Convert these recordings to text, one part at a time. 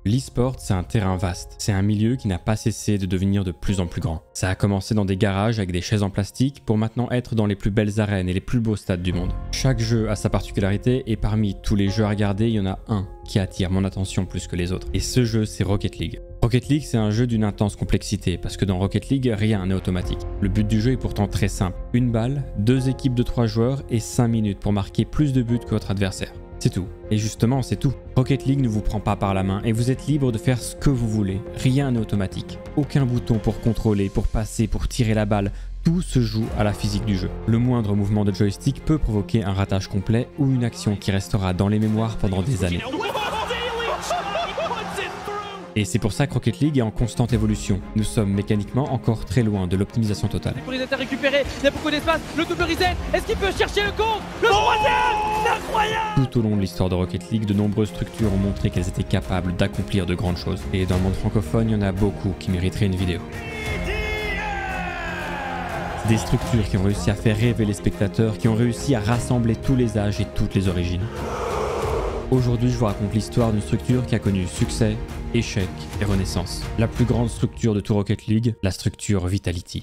L'e-sport, c'est un terrain vaste. C'est un milieu qui n'a pas cessé de devenir de plus en plus grand. Ça a commencé dans des garages avec des chaises en plastique pour maintenant être dans les plus belles arènes et les plus beaux stades du monde. Chaque jeu a sa particularité et parmi tous les jeux à regarder, il y en a un qui attire mon attention plus que les autres. Et ce jeu, c'est Rocket League. Rocket League, c'est un jeu d'une intense complexité parce que dans Rocket League, rien n'est automatique. Le but du jeu est pourtant très simple. Une balle, 2 équipes de 3 joueurs et 5 minutes pour marquer plus de buts que votre adversaire. C'est tout. Et justement, c'est tout. Rocket League ne vous prend pas par la main et vous êtes libre de faire ce que vous voulez. Rien n'est automatique. Aucun bouton pour contrôler, pour passer, pour tirer la balle. Tout se joue à la physique du jeu. Le moindre mouvement de joystick peut provoquer un ratage complet ou une action qui restera dans les mémoires pendant des années. Et c'est pour ça que Rocket League est en constante évolution. Nous sommes mécaniquement encore très loin de l'optimisation totale. Le reset est récupéré, il y a beaucoup d'espace, le double reset, est-ce qu'il peut chercher le compte? Le troisième, c'est incroyable! Tout au long de l'histoire de Rocket League, de nombreuses structures ont montré qu'elles étaient capables d'accomplir de grandes choses. Et dans le monde francophone, il y en a beaucoup qui mériteraient une vidéo. Des structures qui ont réussi à faire rêver les spectateurs, qui ont réussi à rassembler tous les âges et toutes les origines. Aujourd'hui, je vous raconte l'histoire d'une structure qui a connu succès, échec et renaissance. La plus grande structure de tout Rocket League, la structure Vitality.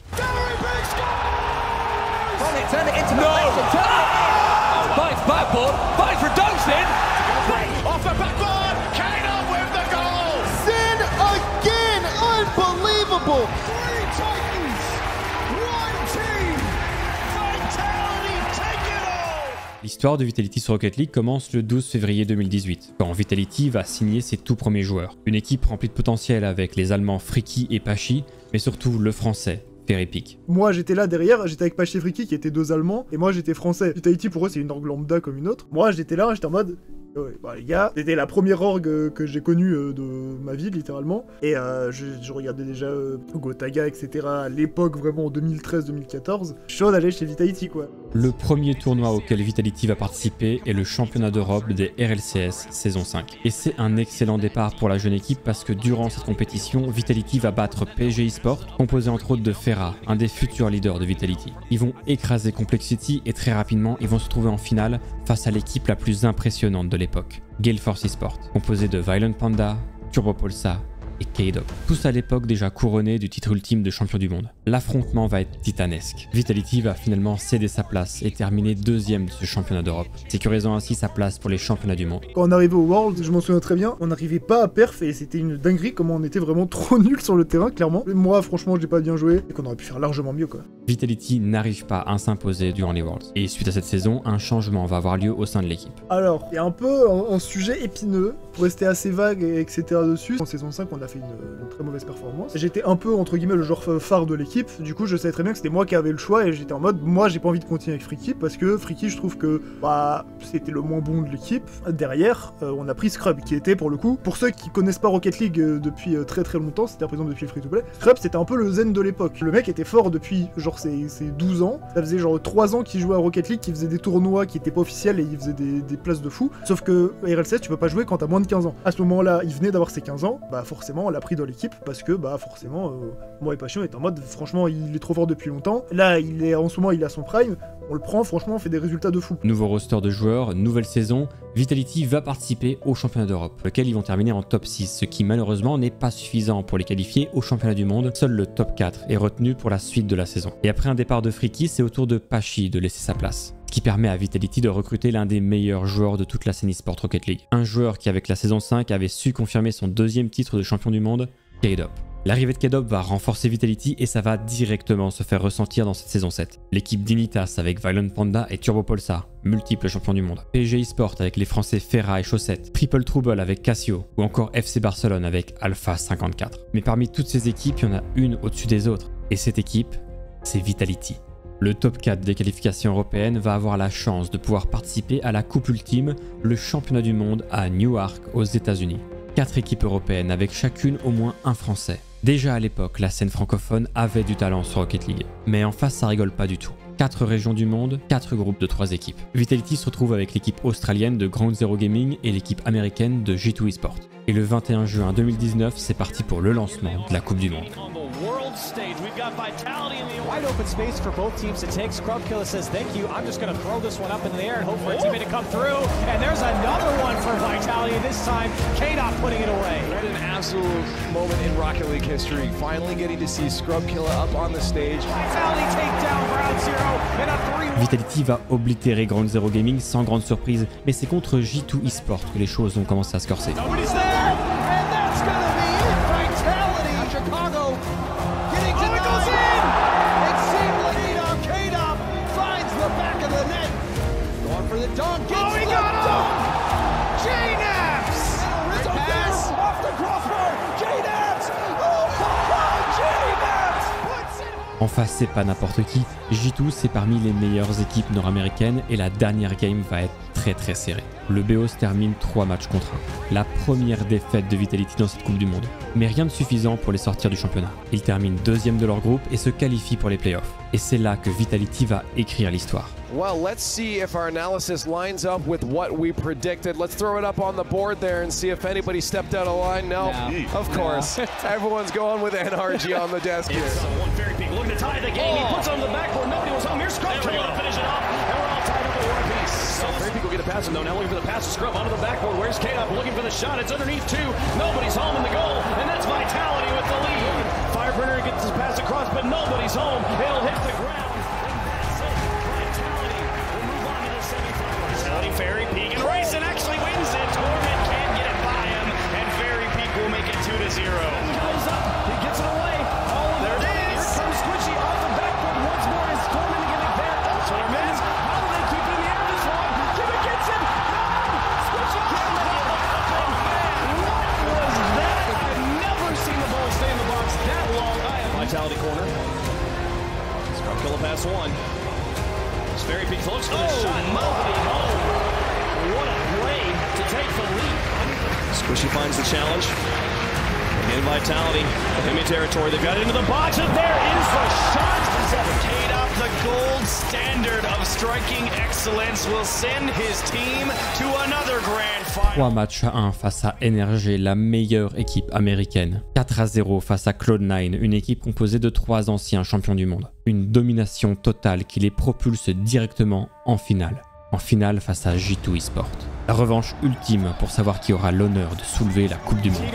L'histoire de Vitality sur Rocket League commence le 12 février 2018, quand Vitality va signer ses tout premiers joueurs. Une équipe remplie de potentiel avec les Allemands Friki et Pachi, mais surtout le Français, Ferrepic. Moi j'étais là derrière, j'étais avec Pachi et Friki qui étaient 2 Allemands, et moi j'étais français. Vitality pour eux c'est une orgue lambda comme une autre. Moi j'étais là, j'étais en mode... Ouais, bah les gars, c'était la première orgue que j'ai connue de ma vie littéralement, et je regardais déjà Gotaga etc à l'époque vraiment en 2013-2014, chaud d'aller chez Vitality quoi. Le premier tournoi auquel Vitality va participer est le championnat d'Europe des RLCS saison 5. Et c'est un excellent départ pour la jeune équipe parce que durant cette compétition, Vitality va battre PSG eSport, composé entre autres de Ferra, un des futurs leaders de Vitality. Ils vont écraser Complexity et très rapidement, ils vont se retrouver en finale face à l'équipe la plus impressionnante de l'époque, Gale Force eSport, composée de Violent Panda, Turbopolsa et K-Dog. Tous à l'époque déjà couronnés du titre ultime de champion du monde. L'affrontement va être titanesque. Vitality va finalement céder sa place et terminer 2e de ce championnat d'Europe, sécurisant ainsi sa place pour les championnats du monde. Quand on arrivait au World, je m'en souviens très bien, on n'arrivait pas à perf et c'était une dinguerie comment on était vraiment trop nuls sur le terrain clairement. Moi franchement j'ai pas bien joué et qu'on aurait pu faire largement mieux quoi. Vitality n'arrive pas à s'imposer durant les Worlds. Et suite à cette saison, un changement va avoir lieu au sein de l'équipe. Alors, il y a un peu un sujet épineux, pour rester assez vague etc. dessus. En saison 5, on a fait une très mauvaise performance. J'étais un peu, entre guillemets, le joueur phare de l'équipe. Du coup, je savais très bien que c'était moi qui avais le choix et j'étais en mode, moi, j'ai pas envie de continuer avec Friki parce que Friki, je trouve que bah c'était le moins bon de l'équipe. Derrière, on a pris Scrub, qui était, pour le coup, pour ceux qui connaissent pas Rocket League depuis très très longtemps, c'était par exemple depuis le free-to-play, Scrub, c'était un peu le zen de l'époque. Le mec était fort depuis, genre, ses 12 ans. Ça faisait genre 3 ans qu'il jouait à Rocket League, qu'il faisait des tournois qui étaient pas officiels et il faisait des places de fou. Sauf que RL7, tu peux pas jouer quand t'as moins de 15 ans. À ce moment-là, il venait d'avoir ses 15 ans, bah forcément, on l'a pris dans l'équipe parce que, bah forcément, moi et Passion est en mode, franchement, il est trop fort depuis longtemps. Là, en ce moment, il est à son prime. On le prend, franchement, on fait des résultats de fou. Nouveau roster de joueurs, nouvelle saison, Vitality va participer au championnat d'Europe, lequel ils vont terminer en top 6, ce qui malheureusement n'est pas suffisant pour les qualifier au championnat du monde. Seul le top 4 est retenu pour la suite de la saison. Et après un départ de Friki, c'est au tour de Pachi de laisser sa place. Ce qui permet à Vitality de recruter l'un des meilleurs joueurs de toute la scène e-sport Rocket League. Un joueur qui avec la saison 5 avait su confirmer son 2e titre de champion du monde, K-Dog. L'arrivée de K-Dog va renforcer Vitality et ça va directement se faire ressentir dans cette saison 7. L'équipe d'Initas avec Violent Panda et Turbopolsa, multiples champions du monde. PSG eSport avec les Français Ferra et Chaussette. Triple Trouble avec Casio. Ou encore FC Barcelone avec Alpha 54. Mais parmi toutes ces équipes, il y en a une au-dessus des autres. Et cette équipe, c'est Vitality. Le top 4 des qualifications européennes va avoir la chance de pouvoir participer à la Coupe Ultime, le championnat du monde à Newark aux États-Unis. 4 équipes européennes avec chacune au moins un Français. Déjà à l'époque, la scène francophone avait du talent sur Rocket League. Mais en face, ça rigole pas du tout. 4 régions du monde, 4 groupes de 3 équipes. Vitality se retrouve avec l'équipe australienne de Ground Zero Gaming et l'équipe américaine de G2 eSport. Et le 21 juin 2019, c'est parti pour le lancement de la Coupe du Monde. Wide open space for both teams to take. Scrubkiller says thank you. I'm just going to throw this one up in the air and hope for a teammate to come through. And there's another one for Vitality. This time, K-Dot putting it away. absolute moment in Rocket League history. Finally getting to see Scrubkilla up on the stage. Vitality take down Ground Zero in a 3-1. Vitality va oblitérer Ground Zero Gaming sans grande surprise, mais c'est contre G2 Esports que les choses ont commencé à se corser. Nobody's there, and that's gonna be it. Vitality, Chicago, getting to goes in. It seemed like K-Dop finds the back of the net. Going for the dunk. Oh, he got him! J-Naps! Rizzo pass off the crossbar. J-Naps! Oh, J-Naps! Puts it En face, c'est pas n'importe qui. G2, c'est parmi les meilleures équipes nord-américaines et la dernière game va être très serrée. Le BO se termine 3 matchs contre 1. La première défaite de Vitality dans cette Coupe du Monde. Mais rien de suffisant pour les sortir du championnat. Ils terminent 2e de leur groupe et se qualifient pour les playoffs. Et c'est là que Vitality va écrire l'histoire. Well, let's see if our analysis lines up with what we predicted. Let's throw it up on the board there and see if anybody stepped out of line. No, of course. Everyone's going with NRG on the desk here. One very big looking to tie the game. He puts on the backboard. Nobody was home. Here's Scrubkilla to finish it off. And we're all tied up at one piece. So very big will get a pass, and though now looking for the pass to Scrub onto the backboard. Where's K-Dop looking for the shot? It's underneath two. Nobody's home in the goal, and that's Vitality with the lead. Fireburner gets his pass across, but nobody's home. It'll hit the ground. Fairy Peak and Rayson actually wins it. Gorman can't get it by him, and Fairy Peak will make it 2-0. Goes up, he gets it away. Oh, there it is. Here comes Squishy off the backboard once more. Is Gorman getting there? Also, Hermes, how do they keep it in the air this long? Kimmy gets it. No! Squishy can't let it happen. What was that? I've never seen the ball stay in the box that long. Vitality corner. Scrubkilla pass one. Fairy Peak looks for the shot. Nobody home. What a play to take the lead. Squishy finds the challenge. Again, Vitality. Enemy territory. They've got it into the box, and there is the shot. K-Dop, the gold standard of striking excellence, will send his team to another grand final. 3 matchs à 1 face à NRG, la meilleure équipe américaine. 4-0 face à Cloud9, une équipe composée de 3 anciens champions du monde. Une domination totale qui les propulse directement en finale. En finale face à G2 Esports. La revanche ultime pour savoir qui aura l'honneur de soulever la Coupe du Monde.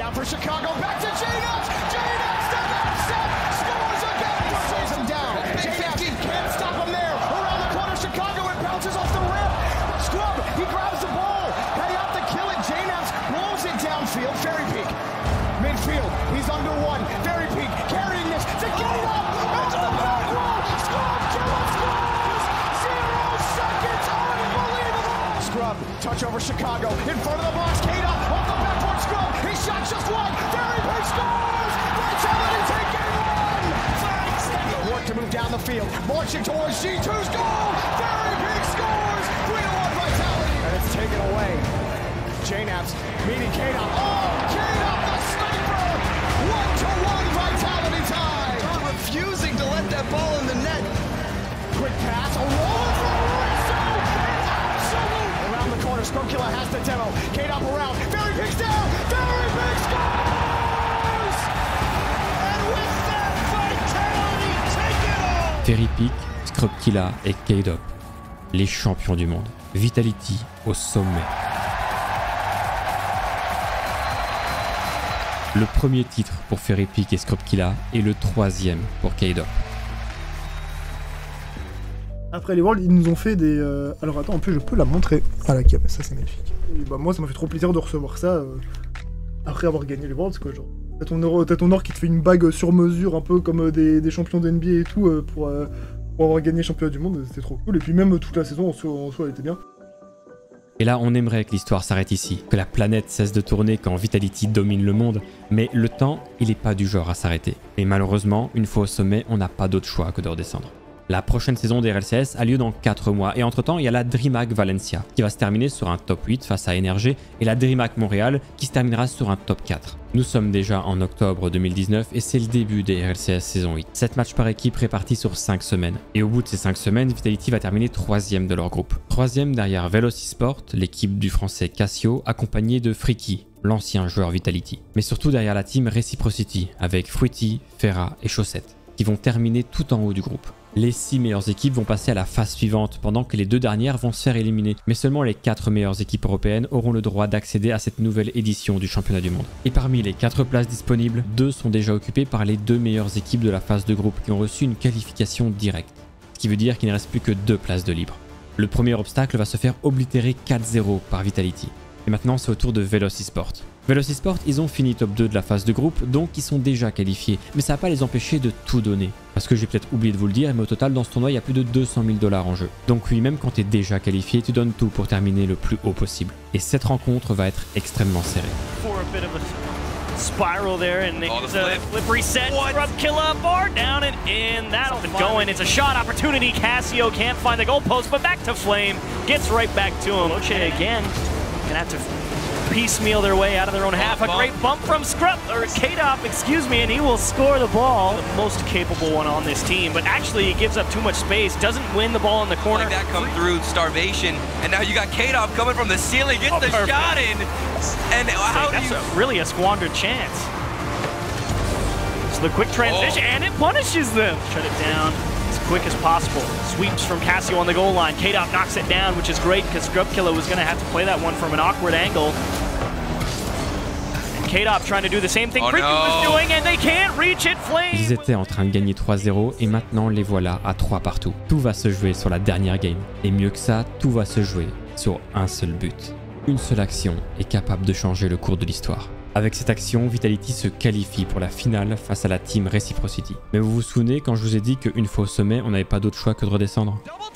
Fairy Peak, midfield, he's under one. Fairy Peak carrying this to get it up into the back wall. Scrubkilla scores! 0 seconds, unbelievable! Scrub, touch over Chicago, in front of the box. K-Dop off the backboard. Scrub, he shot just one. Fairy Peak scores! Vitality take game 1. 5 seconds. Work to move down the field, marching towards G2's goal. Fairy Peak scores! 3-1 Vitality, and it's taken away. J-Naps meeting K-Dop. Oh, K-Dop the sniper! 1-1 Vitality tie! Refusing to let that ball in the net. Quick pass, a roll for Rizzo! Absolute! Around the corner, Scrubkilla has the demo. K-Dop around, Fairy Peak's down! Fairy Peak scores! And with that, Vitality take it all! Fairy Peak, Scrubkilla et K-Dop, les champions du monde. Vitality au sommet. Le premier titre pour Fairy Peak et Scrubkilla et le 3e pour K-Dop. Après les Worlds, ils nous ont fait des... Alors attends, en plus je peux la montrer à la cam, ça c'est magnifique. Et bah moi ça m'a fait trop plaisir de recevoir ça après avoir gagné les Worlds quoi, genre. T'as ton or qui te fait une bague sur mesure, un peu comme des champions d'NBA et tout, pour avoir gagné championnat du monde, c'était trop cool. Et puis même toute la saison en soi elle était bien. Et là, on aimerait que l'histoire s'arrête ici, que la planète cesse de tourner quand Vitality domine le monde, mais le temps, il n'est pas du genre à s'arrêter. Et malheureusement, une fois au sommet, on n'a pas d'autre choix que de redescendre. La prochaine saison des RLCS a lieu dans 4 mois, et entre-temps, il y a la DreamHack Valencia, qui va se terminer sur un top 8 face à NRG, et la DreamHack Montréal, qui se terminera sur un top 4. Nous sommes déjà en octobre 2019, et c'est le début des RLCS saison 8. 7 matchs par équipe répartis sur 5 semaines. Et au bout de ces 5 semaines, Vitality va terminer 3e de leur groupe. 3e derrière Velocisport, l'équipe du français Cassio, accompagnée de Freaky, l'ancien joueur Vitality. Mais surtout derrière la team Reciprocity, avec Fruity, Ferra et Chaussette, qui vont terminer tout en haut du groupe. Les 6 meilleures équipes vont passer à la phase suivante pendant que les 2 dernières vont se faire éliminer. Mais seulement les 4 meilleures équipes européennes auront le droit d'accéder à cette nouvelle édition du championnat du monde. Et parmi les 4 places disponibles, 2 sont déjà occupées par les 2 meilleures équipes de la phase de groupe qui ont reçu une qualification directe. Ce qui veut dire qu'il ne reste plus que 2 places de libre. Le premier obstacle va se faire oblitérer 4-0 par Vitality. Et maintenant c'est au tour de Velocisport. Velocisport, ils ont fini top 2 de la phase de groupe, donc ils sont déjà qualifiés. Mais ça va pas les empêcher de tout donner. Parce que j'ai peut-être oublié de vous le dire, mais au total dans ce tournoi il y a plus de 200 000 $ en jeu. Donc oui, même quand tu es déjà qualifié, tu donnes tout pour terminer le plus haut possible. Et cette rencontre va être extrêmement serrée. Spiral there, and there's a flip reset. Scrubkilla bar down and in. That'll get going. It's a shot opportunity. Cassio can't find the goalpost, but back to Flame. Gets right back to him. Loche again. Gonna have to piecemeal their way out of their own half. A great bump from K-Dop, excuse me, and he will score the ball. The most capable one on this team, but actually he gives up too much space. Doesn't win the ball in the corner. Like that come through Starvation, and now you got K-Dop coming from the ceiling, gets the shot in, and how that's really a squandered chance. So the quick transition, and it punishes them. Shut it down as quick as possible. Sweeps from Cassio on the goal line. K-Dop knocks it down, which is great because Scrubkilla was going to have to play that one from an awkward angle. And K-Dop trying to do the same thing Freaky was doing, and they can't reach it. Flame. Ils étaient en train de gagner 3-0 et maintenant les voilà à 3 partout. Tout va se jouer sur la dernière game. Et mieux que ça, tout va se jouer sur un seul but. Une seule action est capable de changer le cours de l'histoire. Avec cette action, Vitality se qualifie pour la finale face à la team Reciprocity. Mais vous vous souvenez quand je vous ai dit qu'une fois au sommet, on n'avait pas d'autre choix que de redescendre?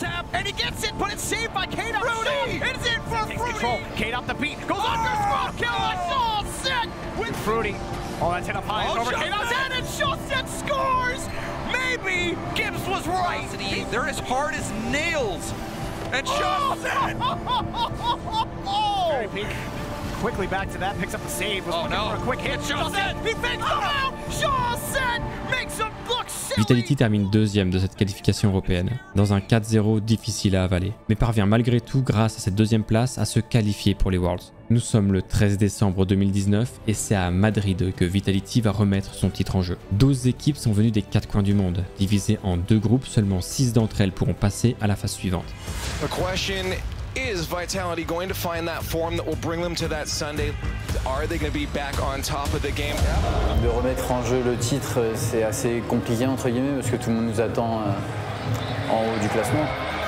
They're as hard as nails. And Quickly back to that, picks up the save. Was looking for a quick hit. Shawset, he fakes them out. Shawset makes him look silly. Vitality termine deuxième de cette qualification européenne, dans un 4-0 difficile à avaler, mais parvient malgré tout, grâce à cette deuxième place, à se qualifier pour les Worlds. Nous sommes le 13 décembre 2019 et c'est à Madrid que Vitality va remettre son titre en jeu. 12 équipes sont venues des 4 coins du monde. Divisées en 2 groupes, seulement 6 d'entre elles pourront passer à la phase suivante. Is Vitality going to find that form that will bring them to that Sunday? Are they going to be back on top of the game? De remettre en jeu le titre, c'est assez compliqué entre guillemets parce que tout le monde nous attend en haut du classement.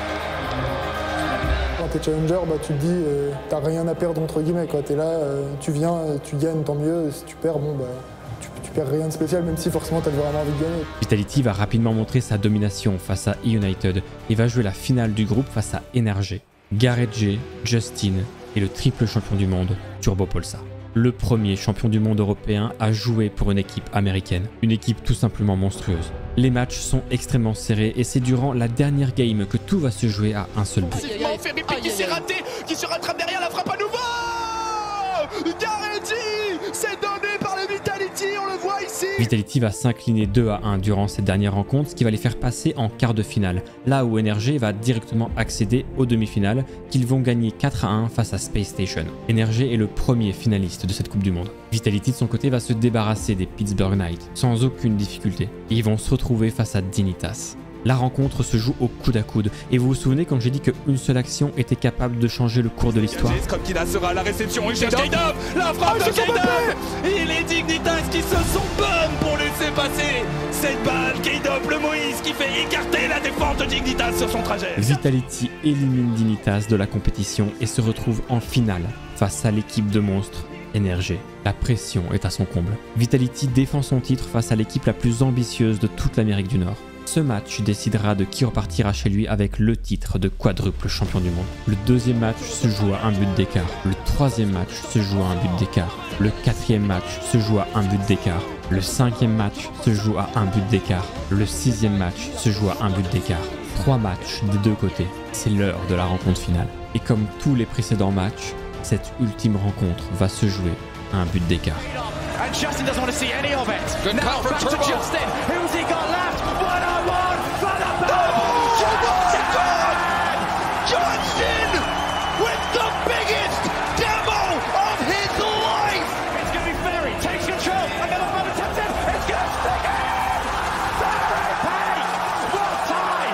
Quand t'es challenger, tu te dis t'as rien à perdre entre guillemets quoi. T'es là, tu viens, tu gagnes, tant mieux. Si tu perds, tu perds rien de spécial, même si forcément t'as vraiment envie de gagner. Vitality va rapidement montrer sa domination face à E-United et va jouer la finale du groupe face à NRG. Gareth J, Justin et le triple champion du monde, Turbopolsa. Le premier champion du monde européen à jouer pour une équipe américaine. Une équipe tout simplement monstrueuse. Les matchs sont extrêmement serrés et c'est durant la dernière game que tout va se jouer à un seul but. Qui s'est raté, qui se rattrape derrière la frappe à nouveau. Gareth J, c'est donné par le Vitality, on le voit ici. Vitality va s'incliner 2-1 durant cette dernière rencontre, ce qui va les faire passer en quart de finale, là où NRG va directement accéder aux demi-finales, qu'ils vont gagner 4-1 face à Space Station. NRG est le premier finaliste de cette Coupe du Monde. Vitality de son côté va se débarrasser des Pittsburgh Knights sans aucune difficulté, et ils vont se retrouver face à Dignitas. La rencontre se joue au coude à coude. Et vous vous souvenez quand j'ai dit qu'une seule action était capable de changer le cours de l'histoire? Scrubkilla sera à la réception, il cherche K-Dop. La frappe de K-Dop. Et les Dignitas qui se sont bonnes pour laisser passer cette balle. K-Dop, le Moïse qui fait écarter la défense de Dignitas sur son trajet. Vitality élimine Dignitas de la compétition et se retrouve en finale face à l'équipe de monstres NRG. La pression est à son comble. Vitality défend son titre face à l'équipe la plus ambitieuse de toute l'Amérique du Nord. Ce match décidera de qui repartira chez lui avec le titre de quadruple champion du monde. Le deuxième match se joue à un but d'écart. Le troisième match se joue à un but d'écart. Le quatrième match se joue à un but d'écart. Le cinquième match se joue à un but d'écart. Le sixième match se joue à un but d'écart. 3 matchs des deux côtés. C'est l'heure de la rencontre finale. Et comme tous les précédents matchs, cette ultime rencontre va se jouer à un but d'écart. And Justin doesn't want to see any of it. Good now back to Justin. Who's he got left? 1-on-1 for the ball. Justin with the biggest demo of his life. It's going to be Ferry. Takes control. Another one attempted. It's going to stick in. Ferry Pay. What time?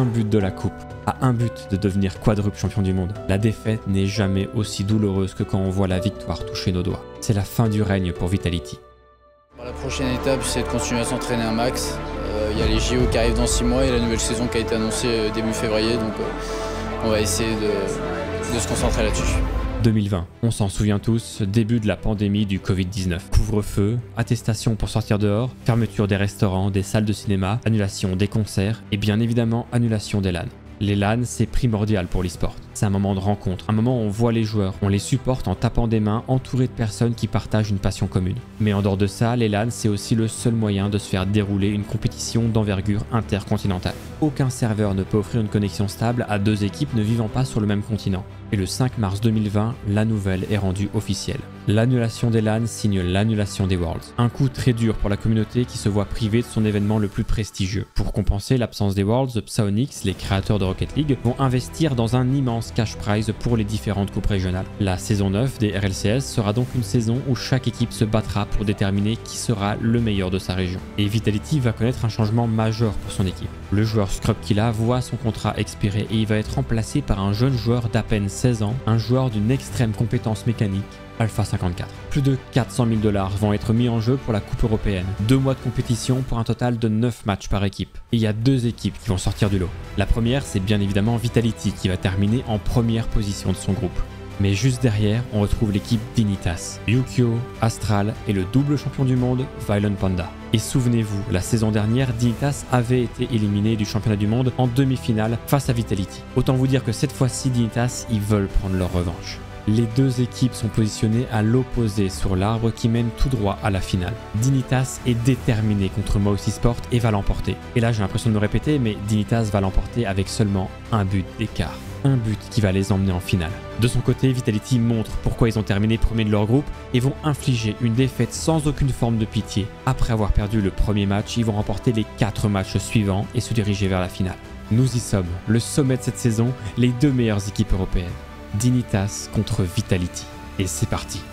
un but de la coupe, à un but de devenir quadruple champion du monde. La défaite n'est jamais aussi douloureuse que quand on voit la victoire toucher nos doigts. C'est la fin du règne pour Vitality. La prochaine étape, c'est de continuer à s'entraîner un max. Il y a les JO qui arrivent dans 6 mois et la nouvelle saison qui a été annoncée début février, donc on va essayer de se concentrer là-dessus. 2020, on s'en souvient tous, début de la pandémie du Covid-19. Couvre-feu, attestation pour sortir dehors, fermeture des restaurants, des salles de cinéma, annulation des concerts et bien évidemment annulation des LAN. Les LAN, c'est primordial pour l'e-sport. C'est un moment de rencontre, un moment où on voit les joueurs, on les supporte en tapant des mains, entourés de personnes qui partagent une passion commune. Mais en dehors de ça, les LAN, c'est aussi le seul moyen de se faire dérouler une compétition d'envergure intercontinentale. Aucun serveur ne peut offrir une connexion stable à deux équipes ne vivant pas sur le même continent. Et le 5 mars 2020, la nouvelle est rendue officielle. L'annulation des LAN signe l'annulation des Worlds. Un coup très dur pour la communauté qui se voit privée de son événement le plus prestigieux. Pour compenser l'absence des Worlds, Psyonix, les créateurs de Rocket League, vont investir dans un immense cash prize pour les différentes coupes régionales. La saison 9 des RLCS sera donc une saison où chaque équipe se battra pour déterminer qui sera le meilleur de sa région. Et Vitality va connaître un changement majeur pour son équipe. Le joueur Scrubkilla voit son contrat expirer et il va être remplacé par un jeune joueur d'à peine 16 ans, un joueur d'une extrême compétence mécanique, Alpha 54. Plus de 400 000 $ vont être mis en jeu pour la Coupe européenne. 2 mois de compétition pour un total de 9 matchs par équipe. Et il y a 2 équipes qui vont sortir du lot. La première, c'est bien évidemment Vitality qui va terminer en première position de son groupe. Mais juste derrière, on retrouve l'équipe Dignitas, Yukio, Astral et le double champion du monde, Violent Panda. Et souvenez-vous, la saison dernière, Dignitas avait été éliminé du championnat du monde en demi-finale face à Vitality. Autant vous dire que cette fois-ci, Dignitas, ils veulent prendre leur revanche. Les deux équipes sont positionnées à l'opposé sur l'arbre qui mène tout droit à la finale. Dignitas est déterminé contre Mouse Esport et va l'emporter. Et là j'ai l'impression de me répéter, mais Dignitas va l'emporter avec seulement un but d'écart. Un but qui va les emmener en finale. De son côté, Vitality montre pourquoi ils ont terminé premier de leur groupe et vont infliger une défaite sans aucune forme de pitié. Après avoir perdu le premier match, ils vont remporter les 4 matchs suivants et se diriger vers la finale. Nous y sommes, le sommet de cette saison, les 2 meilleures équipes européennes. Dignitas contre Vitality. Et c'est parti.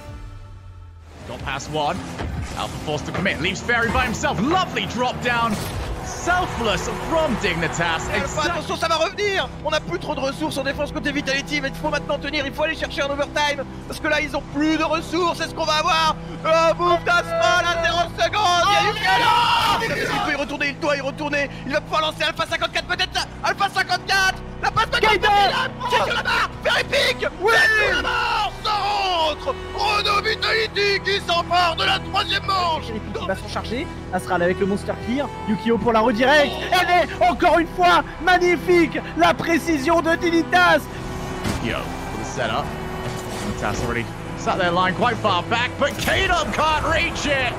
Got past one. Alpha forced to commit. Leaves Ferry by himself. Lovely drop down. Selfless from Dignitas. Attention, ça va revenir. On n'a plus trop de ressources en défense côté Vitality, mais il faut maintenant tenir. Il faut aller chercher un overtime parce que là ils ont plus de ressources. C'est ce qu'on va avoir. Move d'Astral à 0 secondes. Il y a Yukio. Il peut y retourner, il doit y retourner. Il va pouvoir lancer Alpha 54 peut-être. Alpha 54. La passe de Gaiden. C'est sur la barre. Very pick. Oui. C'est sur la barre. Ça rentre. Renault Vitality qui s'empare de la 3e manche. Il va s'en charger. Astral avec le Monster Clear. Yukio pour la redirect. Elle est encore une fois magnifique. La précision de Dignitas. Yukio for the setup. Dignitas already sat their line quite far back, but K-Dub can't reach it.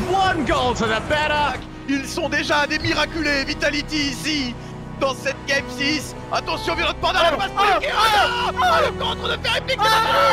1 goal to the better. Ils sont déjà des miraculés, Vitality ici, dans cette Game 6. Attention, Violent Panda, la passe pour Yukio. Le contre de Ferry Pick,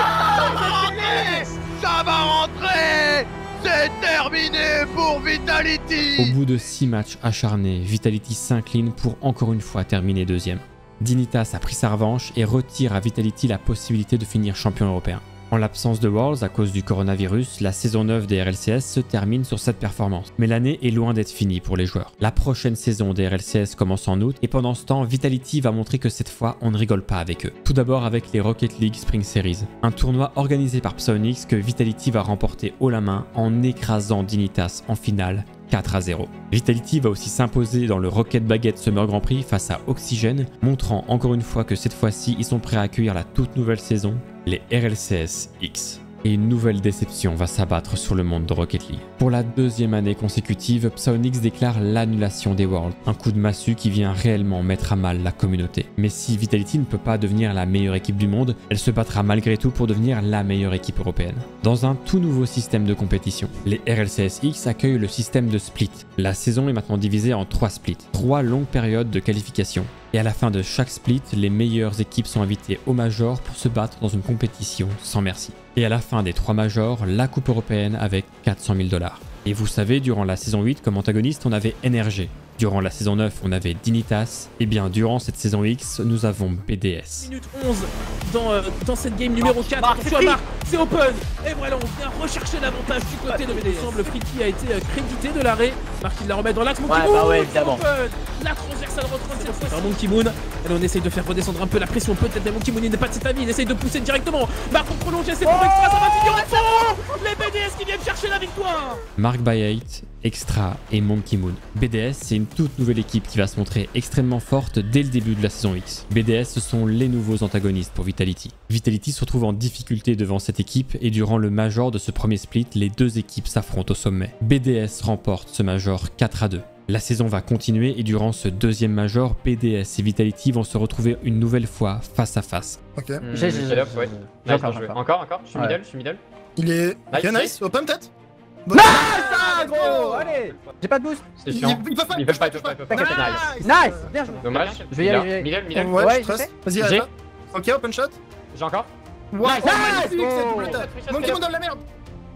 ça va rentrer. Ça va rentrer. C'est terminé pour Vitality. Au bout de 6 matchs acharnés, Vitality s'incline pour encore une fois terminer 2e. Dignitas a pris sa revanche et retire à Vitality la possibilité de finir champion européen. En l'absence de Worlds à cause du coronavirus, la saison 9 des RLCS se termine sur cette performance. Mais l'année est loin d'être finie pour les joueurs. La prochaine saison des RLCS commence en août et pendant ce temps, Vitality va montrer que cette fois, on ne rigole pas avec eux. Tout d'abord avec les Rocket League Spring Series, un tournoi organisé par Psyonix que Vitality va remporter haut la main en écrasant Dignitas en finale 4-0. Vitality va aussi s'imposer dans le Rocket Baguette Summer Grand Prix face à Oxygen, montrant encore une fois que cette fois-ci, ils sont prêts à accueillir la toute nouvelle saison, les RLCS X. Et une nouvelle déception va s'abattre sur le monde de Rocket League. Pour la 2e année consécutive, Psyonix déclare l'annulation des Worlds, un coup de massue qui vient réellement mettre à mal la communauté. Mais si Vitality ne peut pas devenir la meilleure équipe du monde, elle se battra malgré tout pour devenir la meilleure équipe européenne. Dans un tout nouveau système de compétition, les RLCS X accueillent le système de split. La saison est maintenant divisée en 3 splits, 3 longues périodes de qualification. Et à la fin de chaque split, les meilleures équipes sont invitées au Major pour se battre dans une compétition sans merci. Et à la fin des 3 Majors, la Coupe européenne avec 400 000 $. Et vous savez, durant la saison 8, comme antagoniste, on avait NRG. Durant la saison 9, on avait Dignitas. Et bien, durant cette saison X, nous avons BDS. Minute 11 dans cette game numéro 4. Attention à Marc. C'est open. Et voilà, on vient rechercher l'avantage du côté de BDS. Il semble Friki a été crédité de l'arrêt. Marc il la remet dans l'axe. Monkey Moon, évidemment. La transversale retraite cette fois. Monkey Moon. Et on essaye de faire redescendre un peu la pression. Peut-être mais Monkey Moon il n'est pas de cet avis. Il essaye de pousser directement. Marc pour prolonger. C'est pour Extra. Ça va finir en fond. Les BDS qui viennent chercher la victoire. Mark by 8, Extra et Monkey Moon. BDS, c'est une toute nouvelle équipe qui va se montrer extrêmement forte dès le début de la saison X. BDS, ce sont les nouveaux antagonistes pour Vitality. Vitality se retrouve en difficulté devant cette équipe et durant le Major de ce premier split, les deux équipes s'affrontent au sommet. BDS remporte ce Major 4-2. La saison va continuer et durant ce deuxième Major, BDS et Vitality vont se retrouver une nouvelle fois face à face. Ok. J'ai Encore, je suis middle. Il est. Ok, nice. Open peut-être. Nice, gros. Allez. J'ai pas de boost. C'est chiant. Il peut pas. Il peut pas. Nice. Bien joué. Dommage. Je vais y aller. Middle. Ouais, je trust. Vas-y, arrête. Ok, open shot. J'ai encore. Wow, magnifique cette double tap. Monkey Moon dans la merde.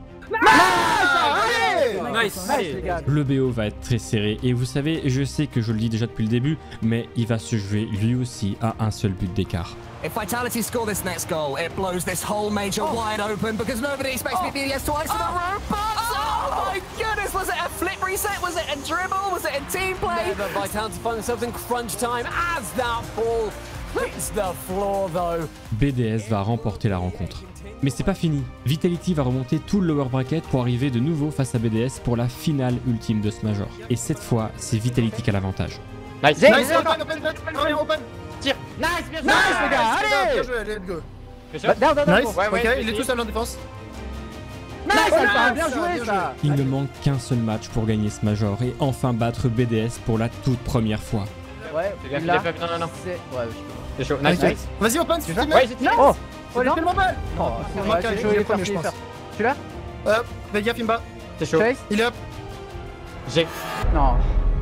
Nice. Les gars. Le BO va être très serré et vous savez, je sais que je le dis déjà depuis le début, mais il va se jouer lui aussi à un seul but d'écart. If Vitality score this next goal, it blows this whole major wide open because nobody expects BDS to ice the rope. Oh my goodness, was it a flip reset? Was it a dribble? Was it a team play? Never Vitality find themselves in crunch time as that ball hits the floor though. BDS va remporter la rencontre. Mais c'est pas fini. Vitality va remonter tout le lower bracket pour arriver de nouveau face à BDS pour la finale ultime de ce Major. Et cette fois, c'est Vitality qui a l'avantage. Nice. Open. Tire. Nice, bien joué. Nice, les gars. Allez. Bien joué, let's go. Nice. Ok, il est tout seul en défense. Nice, bien joué ça. Il ne manque qu'un seul match pour gagner ce Major et enfin battre BDS pour la toute première fois. Ouais, Non. ouais, C'est chaud. Nice. Vas-y, open, tu fais Ouais, j'ai Oh, il est tellement belle. c'est chaud, il est premier, je pense. Tu l'as? Fais gaffe, Imba. C'est chaud. Il est up. J'ai. Non.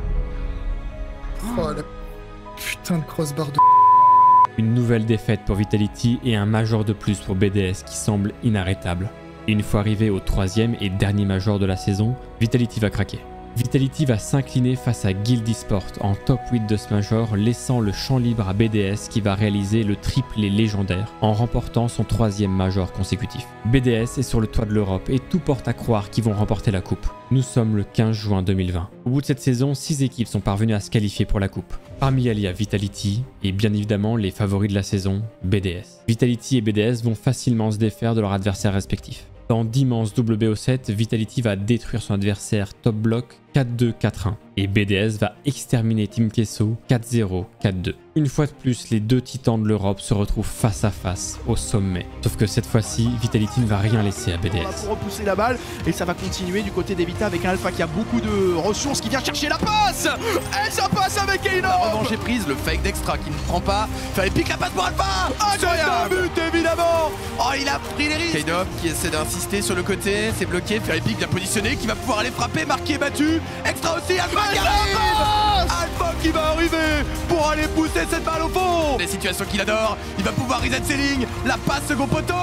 Oh la putain de crossbar de. Une nouvelle défaite pour Vitality et un Major de plus pour BDS qui semble inarrêtable. Une fois arrivé au troisième et dernier Major de la saison, Vitality va craquer. Vitality va s'incliner face à Guild Esports en top 8 de ce Major, laissant le champ libre à BDS qui va réaliser le triplé légendaire en remportant son troisième Major consécutif. BDS est sur le toit de l'Europe et tout porte à croire qu'ils vont remporter la coupe. Nous sommes le 15 juin 2020. Au bout de cette saison, 6 équipes sont parvenues à se qualifier pour la coupe. Parmi elles, il y a Vitality et bien évidemment les favoris de la saison, BDS. Vitality et BDS vont facilement se défaire de leurs adversaires respectifs. Dans d'immenses WBO7, Vitality va détruire son adversaire top block 4-2, 4-1 et BDS va exterminer Team Kesso 4-0, 4-2. Une fois de plus, les deux titans de l'Europe se retrouvent face à face au sommet. Sauf que cette fois-ci, Vitality ne va rien laisser à BDS. On va pour repousser la balle et ça va continuer du côté d'Evita avec un Alpha qui a beaucoup de ressources qui vient chercher la passe. Et ça passe avec Kano. La revanche est prise, le fake d'Extra qui ne prend pas. Faire pique la passe pour Alpha. Incroyable but évidemment. Oh, il a pris les risques. Kano qui essaie d'insister sur le côté, c'est bloqué. Faire pique bien positionné qui va pouvoir aller frapper, marqué, battu. Extra aussi, Alpha qui arrive. Alpha qui va arriver pour aller pousser cette balle au fond. Les situations qu'il adore, il va pouvoir reset ses lignes. La passe second poteau.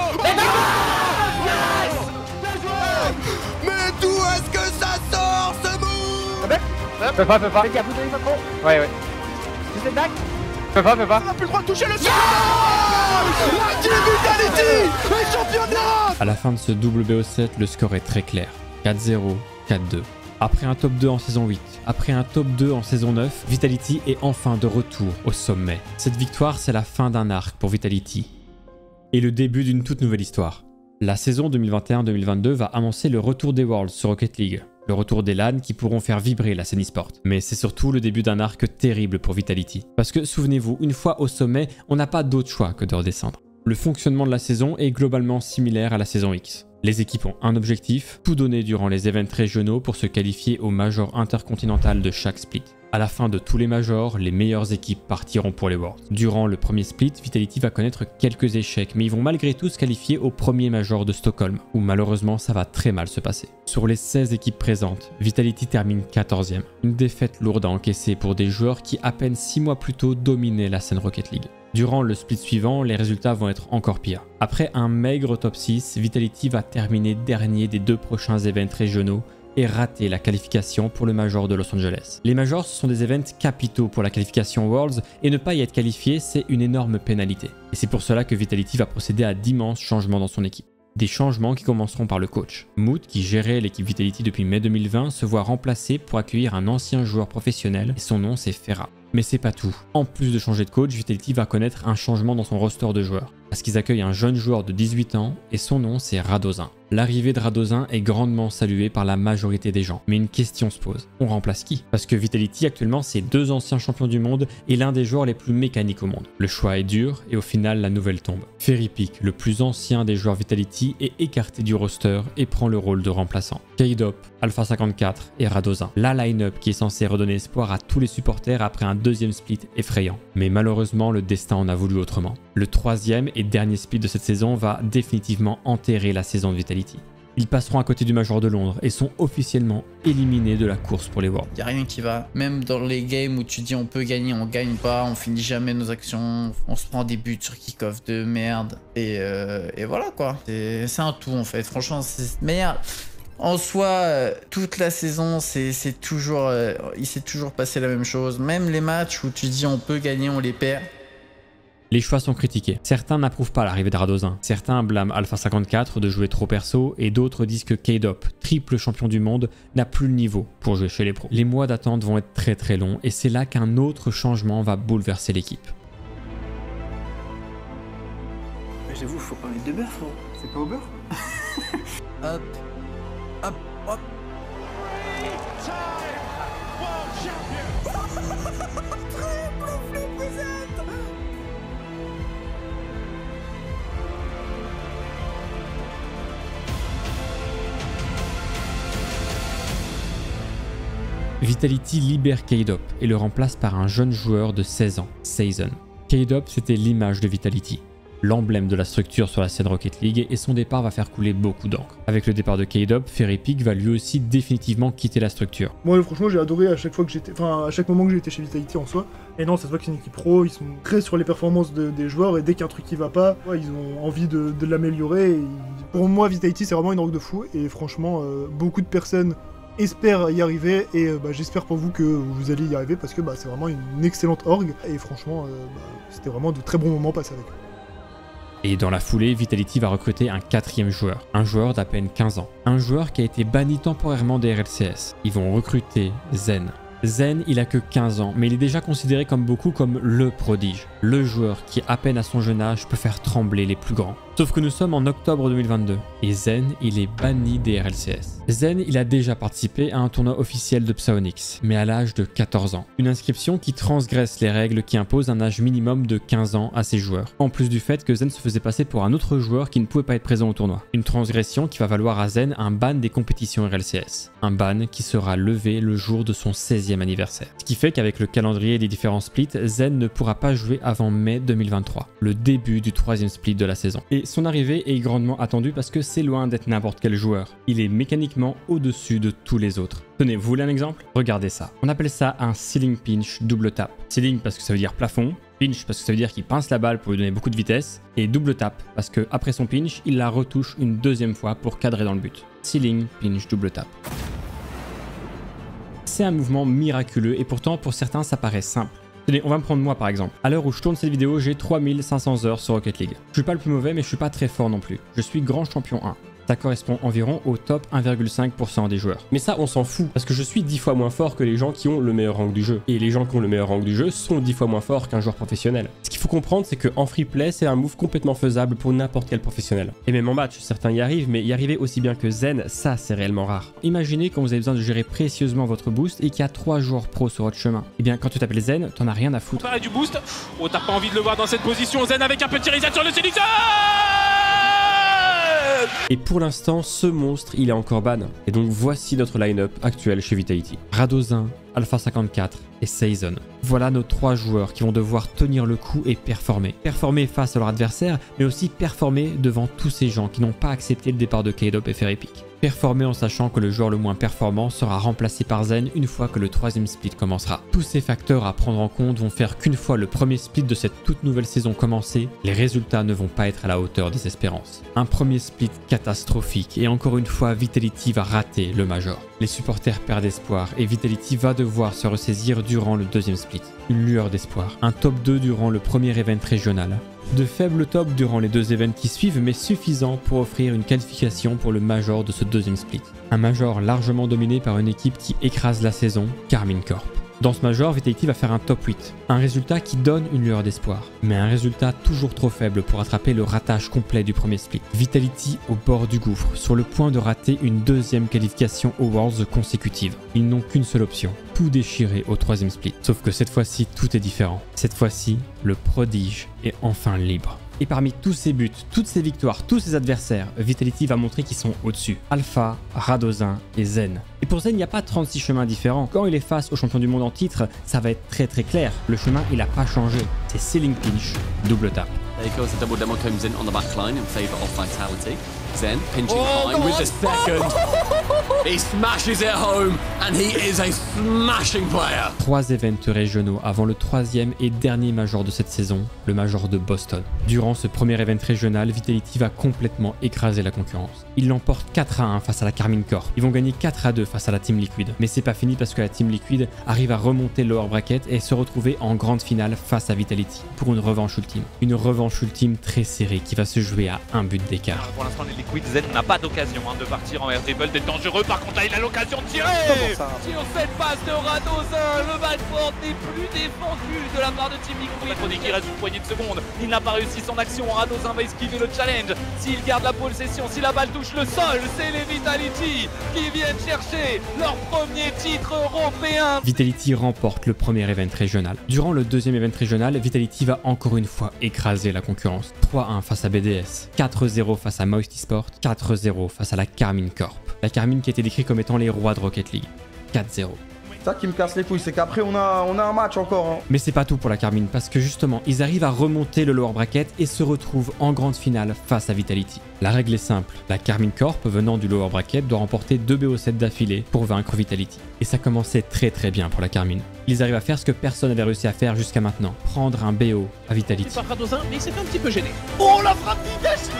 Mais d'où est-ce que ça sort ce move? Peut pas. Les gars, vous donnez pas trop. Ouais. Tu sais back? Peut pas. On n'a plus le droit de toucher le sol. La Team Vitality est champion d'Europe. À la fin de ce WBO7, le score est très clair. 4-0, 4-2. Après un top 2 en saison 8, après un top 2 en saison 9, Vitality est enfin de retour au sommet. Cette victoire, c'est la fin d'un arc pour Vitality et le début d'une toute nouvelle histoire. La saison 2021-2022 va annoncer le retour des Worlds sur Rocket League, le retour des LAN qui pourront faire vibrer la scène e-sport. Mais c'est surtout le début d'un arc terrible pour Vitality. Parce que souvenez-vous, une fois au sommet, on n'a pas d'autre choix que de redescendre. Le fonctionnement de la saison est globalement similaire à la saison X. Les équipes ont un objectif, tout donner durant les events régionaux pour se qualifier au Major intercontinental de chaque split. À la fin de tous les Majors, les meilleures équipes partiront pour les Worlds. Durant le premier split, Vitality va connaître quelques échecs, mais ils vont malgré tout se qualifier au premier Major de Stockholm, où malheureusement ça va très mal se passer. Sur les 16 équipes présentes, Vitality termine 14e. Une défaite lourde à encaisser pour des joueurs qui à peine 6 mois plus tôt dominaient la scène Rocket League. Durant le split suivant, les résultats vont être encore pires. Après un maigre top 6, Vitality va terminer dernier des 2 prochains events régionaux et rater la qualification pour le Major de Los Angeles. Les Majors, ce sont des events capitaux pour la qualification Worlds et ne pas y être qualifié, c'est une énorme pénalité. Et c'est pour cela que Vitality va procéder à d'immenses changements dans son équipe. Des changements qui commenceront par le coach. Mood, qui gérait l'équipe Vitality depuis mai 2020, se voit remplacé pour accueillir un ancien joueur professionnel et son nom c'est Ferra. Mais c'est pas tout. En plus de changer de coach, Vitality va connaître un changement dans son roster de joueurs. Parce qu'ils accueillent un jeune joueur de 18 ans et son nom c'est Radozin. L'arrivée de Radozin est grandement saluée par la majorité des gens. Mais une question se pose. On remplace qui? Parce que Vitality actuellement c'est 2 anciens champions du monde et l'un des joueurs les plus mécaniques au monde. Le choix est dur et au final la nouvelle tombe. Ferrypeak, le plus ancien des joueurs Vitality, est écarté du roster et prend le rôle de remplaçant. Kaydop, Alpha 54 et Radozin. La line-up qui est censée redonner espoir à tous les supporters après un deuxième split effrayant. Mais malheureusement le destin en a voulu autrement. Le troisième et dernier split de cette saison va définitivement enterrer la saison de Vitality. Ils passeront à côté du Major de Londres et sont officiellement éliminés de la course pour les Worlds. Il n'y a rien qui va. Même dans les games où tu dis on peut gagner, on gagne pas, on finit jamais nos actions, on se prend des buts sur kick-off de merde. Et voilà quoi. C'est un tout en fait. Franchement, c'est meilleur. En soi, toute la saison, il s'est toujours passé la même chose. Même les matchs où tu dis on peut gagner, on les perd. Les choix sont critiqués. Certains n'approuvent pas l'arrivée de Radozin. Certains blâment Alpha 54 de jouer trop perso et d'autres disent que Kaydop, triple champion du monde, n'a plus le niveau pour jouer chez les pros. Les mois d'attente vont être très longs et c'est là qu'un autre changement va bouleverser l'équipe. J'avoue, faut parler de beurre, frérot. C'est pas au beurre? Hop, hop, hop. Vitality libère Kaydop et le remplace par un jeune joueur de 16 ans, Season. Kaydop, c'était l'image de Vitality, l'emblème de la structure sur la scène Rocket League, et son départ va faire couler beaucoup d'encre. Avec le départ de Kaydop, Ferrypeak va lui aussi définitivement quitter la structure. Moi franchement j'ai adoré à chaque fois que j'étais, enfin à chaque moment que j'étais chez Vitality en soi. Et non, ça se voit que c'est une équipe pro, ils sont très sur les performances des joueurs et dès qu'il y a un truc qui va pas, ils ont envie de l'améliorer. Pour moi Vitality c'est vraiment une orgue de fou et franchement beaucoup de personnes espère y arriver et j'espère pour vous que vous allez y arriver parce que c'est vraiment une excellente orgue et franchement c'était vraiment de très bons moments passés avec eux. Et dans la foulée, Vitality va recruter un 4e joueur, un joueur d'à peine 15 ans, un joueur qui a été banni temporairement des RLCS. Ils vont recruter Zen. Zen, il a que 15 ans, mais il est déjà considéré comme beaucoup comme le prodige, le joueur qui à peine à son jeune âge peut faire trembler les plus grands. Sauf que nous sommes en octobre 2022 et Zen, il est banni des RLCS. Zen, il a déjà participé à un tournoi officiel de Psyonix, mais à l'âge de 14 ans. Une inscription qui transgresse les règles qui imposent un âge minimum de 15 ans à ses joueurs. En plus du fait que Zen se faisait passer pour un autre joueur qui ne pouvait pas être présent au tournoi. Une transgression qui va valoir à Zen un ban des compétitions RLCS. Un ban qui sera levé le jour de son 16e anniversaire. Ce qui fait qu'avec le calendrier des différents splits, Zen ne pourra pas jouer avant mai 2023, le début du 3e split de la saison. Et son arrivée est grandement attendue parce que c'est loin d'être n'importe quel joueur. Il est mécaniquement au-dessus de tous les autres. Tenez, vous voulez un exemple? Regardez ça. On appelle ça un ceiling pinch double tap. Ceiling parce que ça veut dire plafond, pinch parce que ça veut dire qu'il pince la balle pour lui donner beaucoup de vitesse, et double tap parce que après son pinch, il la retouche une deuxième fois pour cadrer dans le but. Ceiling, pinch, double tap. C'est un mouvement miraculeux et pourtant pour certains ça paraît simple. Tenez, on va me prendre moi par exemple. À l'heure où je tourne cette vidéo, j'ai 3500 heures sur Rocket League. Je suis pas le plus mauvais mais je suis pas très fort non plus. Je suis grand champion 1. Ça correspond environ au top 1,5% des joueurs. Mais ça, on s'en fout, parce que je suis 10 fois moins fort que les gens qui ont le meilleur rank du jeu. Et les gens qui ont le meilleur rank du jeu sont 10 fois moins forts qu'un joueur professionnel. Ce qu'il faut comprendre, c'est qu'en free play, c'est un move complètement faisable pour n'importe quel professionnel. Et même en match, certains y arrivent, mais y arriver aussi bien que Zen, ça c'est réellement rare. Imaginez quand vous avez besoin de gérer précieusement votre boost et qu'il y a 3 joueurs pro sur votre chemin. Et bien quand tu t'appelles Zen, t'en as rien à foutre. Pareil du boost. Oh, t'as pas envie de le voir dans cette position. Zen avec un petit reset sur le Ceiling. Et pour l'instant, ce monstre, il est encore ban. Et donc voici notre line-up actuel chez Vitality. Radozin, Alpha 54 et Season. Voilà nos 3 joueurs qui vont devoir tenir le coup et performer. Performer face à leur adversaire, mais aussi performer devant tous ces gens qui n'ont pas accepté le départ de Kaydop et Ferrypeak. Performer en sachant que le joueur le moins performant sera remplacé par Zen une fois que le 3e split commencera. Tous ces facteurs à prendre en compte vont faire qu'une fois le premier split de cette toute nouvelle saison commencé, les résultats ne vont pas être à la hauteur des espérances. Un premier split catastrophique et encore une fois Vitality va rater le Major. Les supporters perdent espoir et Vitality va devoir se ressaisir durant le 2e split. Une lueur d'espoir, un top 2 durant le premier event régional. De faibles tops durant les 2 events qui suivent, mais suffisants pour offrir une qualification pour le Major de ce deuxième split. Un Major largement dominé par une équipe qui écrase la saison, Karmine Corp. Dans ce Major, Vitality va faire un top 8, un résultat qui donne une lueur d'espoir, mais un résultat toujours trop faible pour attraper le ratage complet du premier split. Vitality au bord du gouffre, sur le point de rater une deuxième qualification aux Worlds consécutive. Ils n'ont qu'une seule option, tout déchirer au 3e split. Sauf que cette fois-ci, tout est différent. Cette fois-ci, le prodige est enfin libre. Et parmi tous ces buts, toutes ces victoires, tous ces adversaires, Vitality va montrer qu'ils sont au-dessus. Alpha, Radozin et Zen. Et pour Zen, il n'y a pas 36 chemins différents. Quand il est face au champion du monde en titre, ça va être très clair. Le chemin, il n'a pas changé. C'est ceiling pinch, double tap. There goes the double demo comes in on the back line in favour of Vitality. Zen pinching high with the second. He smashes it home and he is a smashing player. 3 events régionaux avant le 3e et dernier Major de cette saison, le Major de Boston. Durant ce premier event régional, Vitality va complètement écraser la concurrence. Ils l'emportent 4-1 face à la Karmine Corp. Ils vont gagner 4-2 face à la Team Liquid. Mais c'est pas fini parce que la Team Liquid arrive à remonter le lower bracket et se retrouver en grande finale face à Vitality pour une revanche ultime. Une revanche ultime très serrée qui va se jouer à un but d'écart. Pour l'instant, les Liquid, Zen n'a pas d'occasion de partir en air dribble, d'être dangereux. Par contre, là, il a l'occasion de tirer. Sur cette passe de Radozin, le backboard n'est plus défendu de la part de Team Liquid. Il qu'il reste une poignée de secondes. Il n'a pas réussi son action. Radozin va esquiver le challenge. S'il garde la possession, si la balle touche le sol, c'est les Vitality qui viennent chercher leur premier titre européen. Vitality remporte le premier event régional. Durant le deuxième event régional, Vitality va encore une fois écraser la concurrence. 3-1 face à BDS, 4-0 face à Moist Esports, 4-0 face à la Karmine Corp. La Karmine qui a été décrite comme étant les rois de Rocket League. 4-0. Ça qui me casse les couilles, c'est qu'après on a un match encore. Hein. Mais c'est pas tout pour la Karmine, parce que justement, ils arrivent à remonter le lower bracket et se retrouvent en grande finale face à Vitality. La règle est simple, la Karmine Corp venant du lower bracket doit remporter 2 BO7 d'affilée pour vaincre Vitality. Et ça commençait très bien pour la Karmine. Ils arrivent à faire ce que personne n'avait réussi à faire jusqu'à maintenant, prendre un BO à Vitality. Par Radozin, mais il s'est fait un petit peu gêner. Oh la frappe d'Itachi.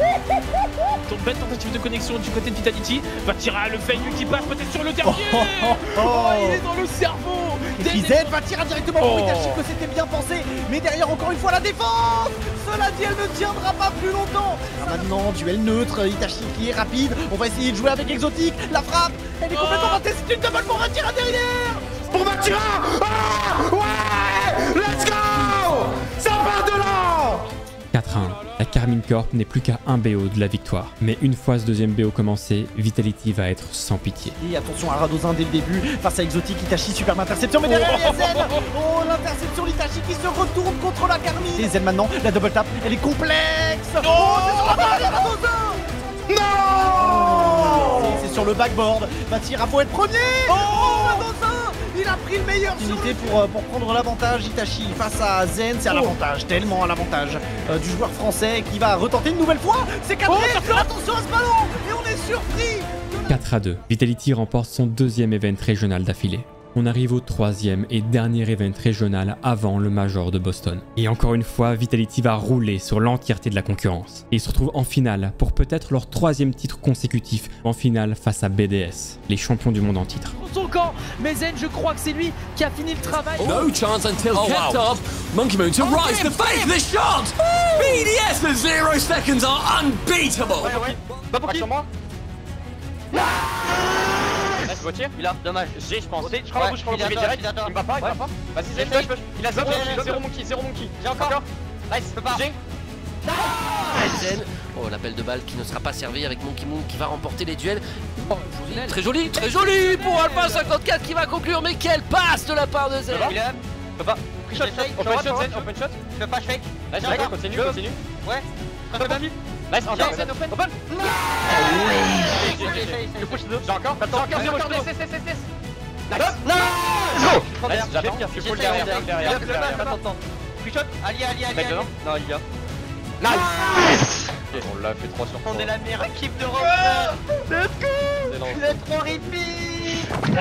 Ton belle tentative de connexion du côté de Vitality va tirer le Feigneux qui passe peut-être sur le dernier. Il est dans le cerveau. Et puis Zen va tirer directement pour Itachi que c'était bien pensé. Mais derrière encore une fois la défense. Cela dit, elle ne tiendra pas plus longtemps. Maintenant, duel neutre, Itachi qui est rapide. On va essayer de jouer avec Exotique. La frappe, elle est complètement ratée. C'est une double pour Vatira derrière. Pour Vatira. Ah ouais. Let's go. Ça part de là. 4-1. La Karmine Corp n'est plus qu'à un BO de la victoire. Mais une fois ce deuxième BO commencé, Vitality va être sans pitié. Et attention à Radozin dès le début, face à Exotique, Itachi, superbe interception, mais derrière il y a Zen. Oh l'interception d'Itachi qui se retourne contre la Karmine. Et Zen maintenant, la double tap, elle est complexe. Oh, c'est sur la balle, Radozin. Non. C'est sur le backboard, Vatira, faut être premier. Oh Radozin. Il a pris le meilleur unité pour prendre l'avantage. Itachi face à Zen, c'est à l'avantage, tellement à l'avantage du joueur français qui va retenter une nouvelle fois. C'est cadré, attention à ce ballon. Et on est surpris. 4-2. Vitality remporte son deuxième event régional d'affilée. On arrive au troisième et dernier event régional avant le Major de Boston. Et encore une fois, Vitality va rouler sur l'entièreté de la concurrence. Et ils se retrouvent en finale pour peut-être leur 3e titre consécutif, en finale face à BDS, les champions du monde en titre. Son camp, mais Zen, je crois que c'est lui qui a fini le travail. No chance until kept up. Monkey Moon to rise to fake this shot. BDS for 0 seconds are unbeatable. Pas pour qui? Gauthier, il a, dommage. J'ai, je pense. Je prends la bouche, je prends le premier direct. Il me va pas, il me va pas. Vas-y, Zen, push. Il a 0 monkey, 0 monkey. J'ai encore. Nice, je peux pas. J'ai. Zen. Oh, la belle de balle qui ne sera pas servie avec Monkey Moon qui va remporter les duels. Oh, joli, très joli pour Alpha 54 qui va conclure. Mais quelle passe de la part de Zen. Je peux pas. Shot, open shot, Zen, open shot. Je peux pas fake. Là, j'ai encore. Continue. Ouais. Nice, encore, Zen, open. Open. Je push deux. J'ai encore. Attends, encore 0, je laisse. Nice. Nice. J'attends. Tu peux le derrière. Attends. Free shot. Ali. Non, il y a. Nice. On l'a fait 3 sur 3. On est la meilleure équipe d'Europe. Let's go. Vous êtes trop ripis.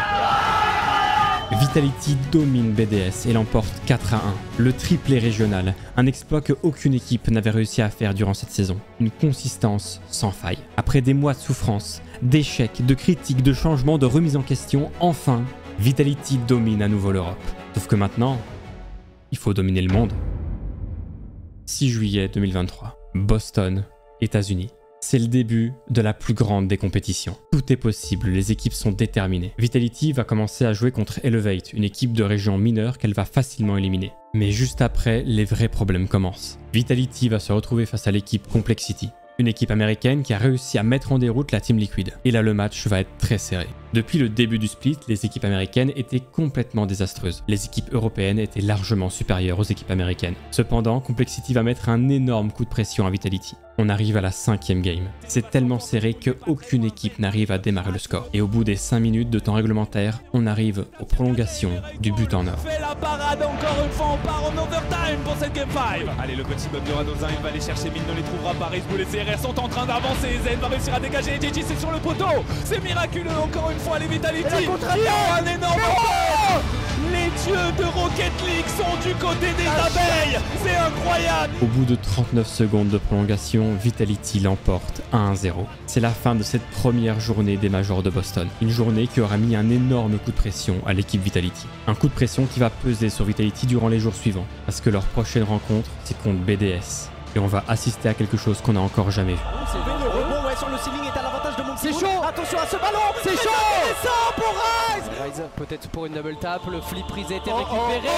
Vitality domine BDS et l'emporte 4-1. Le triplé régional, un exploit que aucune équipe n'avait réussi à faire durant cette saison. Une consistance sans faille. Après des mois de souffrance, d'échecs, de critiques, de changements, de remises en question, enfin, Vitality domine à nouveau l'Europe. Sauf que maintenant, il faut dominer le monde. 6 juillet 2023. Boston, États-Unis. C'est le début de la plus grande des compétitions. Tout est possible, les équipes sont déterminées. Vitality va commencer à jouer contre Elevate, une équipe de région mineure qu'elle va facilement éliminer. Mais juste après, les vrais problèmes commencent. Vitality va se retrouver face à l'équipe Complexity, une équipe américaine qui a réussi à mettre en déroute la Team Liquid. Et là, le match va être très serré. Depuis le début du split, les équipes américaines étaient complètement désastreuses. Les équipes européennes étaient largement supérieures aux équipes américaines. Cependant, Complexity va mettre un énorme coup de pression à Vitality. On arrive à la 5e game. C'est tellement serré qu'aucune équipe n'arrive à démarrer le score. Et au bout des 5 minutes de temps réglementaire, on arrive aux prolongations du but en or. Fait la parade encore une fois, on part en overtime pour cette game 5. Allez, le petit bug de Radozin, il va aller chercher, mais il ne les trouvera pas. Rizbull et CRR sont en train d'avancer. Zen va réussir à dégager. JJ, c'est sur le poteau. C'est miraculeux encore une fois, les Vitality. Qui ont un énorme score. Les dieux de Rocket League sont du côté des abeilles. C'est incroyable. Au bout de 39 secondes de prolongation, Vitality l'emporte 1-0. C'est la fin de cette première journée des Majors de Boston. Une journée qui aura mis un énorme coup de pression à l'équipe Vitality. Un coup de pression qui va peser sur Vitality durant les jours suivants. Parce que leur prochaine rencontre, c'est contre BDS. Et on va assister à quelque chose qu'on n'a encore jamais vu. C'est le rebond, ouais, sur le ceiling est à l'avantage de Monkey. C'est chaud. Attention à ce ballon. C'est chaud. C'est ça pour Rise. Rise peut-être pour une double tap, le flip prise a été récupéré.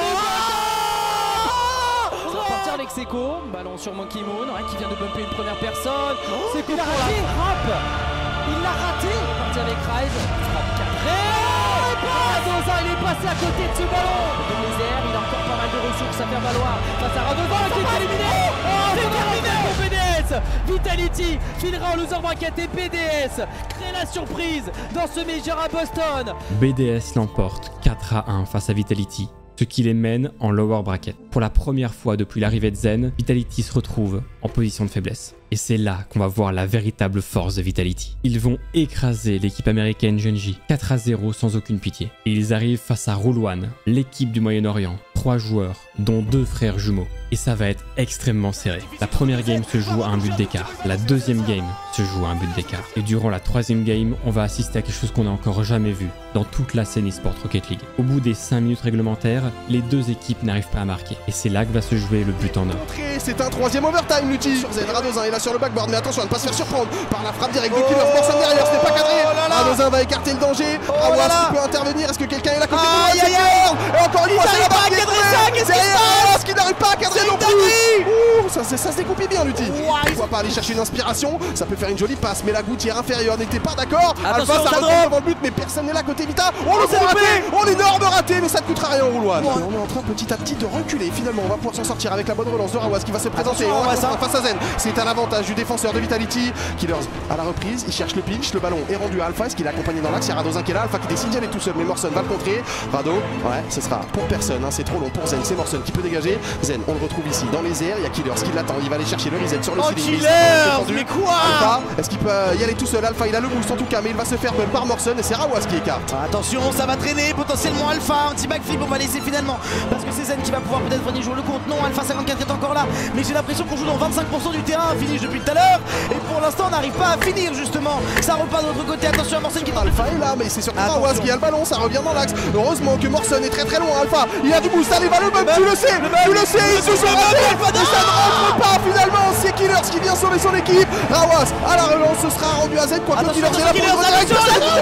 On va partir avec Seco, ballon sur Monkey Moon, qui vient de bumper une première personne. Seco pour la frappe. Il l'a raté. Parti avec Rise, frappe cadrée. Radozin, il est passé à côté de ce ballon. Dans les airs, il a encore pas mal de ressources à faire valoir. Face à Radozin qui est éliminé. C'est terminé pour BDS. Vitality finira en loser bracket et BDS crée la surprise dans ce major à Boston. BDS l'emporte 4-1 face à Vitality, ce qui les mène en lower bracket. Pour la première fois depuis l'arrivée de Zen, Vitality se retrouve en position de faiblesse. Et c'est là qu'on va voir la véritable force de Vitality. Ils vont écraser l'équipe américaine Genji 4-0 sans aucune pitié. Et ils arrivent face à Rule One, l'équipe du Moyen-Orient. 3 joueurs, dont 2 frères jumeaux. Et ça va être extrêmement serré. La première game se joue à un but d'écart. La deuxième game se joue à un but d'écart. Et durant la troisième game, on va assister à quelque chose qu'on n'a encore jamais vu dans toute la scène eSport Rocket League. Au bout des 5 minutes réglementaires, les deux équipes n'arrivent pas à marquer. Et c'est là que va se jouer le but en or. C'est un 3e overtime, Lutti. Sur Zen, Radozin est là sur le backboard, mais attention à ne pas se faire surprendre par la frappe directe de Killers. Morson derrière, ce n'est pas cadré. Radozin va écarter le danger. Awas qui peut intervenir. Est-ce que quelqu'un est là côté de Aïe. Et encore une fois, c'est la barre qui est derrière Awas qui n'arrive pas à cadrer non plus. Ça se découpille bien, Lutti. Il ne va pas aller chercher une inspiration. Ça peut faire une jolie passe, mais la gouttière inférieure n'était pas d'accord. Alpha, ça retombe devant le but, mais personne n'est là côté Vita. Oh, le coup raté. Oh, l'énorme raté, mais ça ne coûtera rien au Roulois. On est en train petit à petit de reculer. Finalement, on va pouvoir s'en sortir avec la bonne relance de Rawas qui va se présenter. On va face à Zen. C'est à l'avantage du défenseur de Vitality. Killers à la reprise, il cherche le pinch. Le ballon est rendu à Alpha. Est-ce qu'il est accompagné dans l'axe? Il y a Radozin qui est là. Alpha qui décide d'y aller tout seul, mais Morson va le contrer. Rado, ouais, ce sera pour personne. C'est trop long pour Zen. C'est Morson qui peut dégager. Zen, on le retrouve ici dans les airs. Il y a Killers qui l'attend. Il va aller chercher le reset sur le ceiling. Mais quoi? Est-ce qu'il peut y aller tout seul? Alpha, il a le boost en tout cas, mais il va se faire bump par Morson et c'est Rawas qui écarte. Attention, ça va traîner potentiellement Alpha. Un petit backflip, on va laisser finalement. Parce que c'est Zen qui va pouvoir peut-être venir jouer le compte. Non, Alpha 54 est encore là. Mais j'ai l'impression qu'on joue dans 25% du terrain. Finish depuis tout à l'heure. Et pour l'instant, on n'arrive pas à finir justement. Ça repart de l'autre côté. Attention à Morson qui Alpha est là, mais c'est surtout Rawas qui a le ballon. Ça revient dans l'axe. Heureusement que Morson est très très loin. Alpha, il a du boost. Allez, va le bump. Tu le sais, ils se sont ratés. Mais ça ne rentre pas finalement. C'est Killers qui vient sauver son équipe. Rawas à la relance, ce sera rendu à Z. Quoi que Killers est là pour le direct.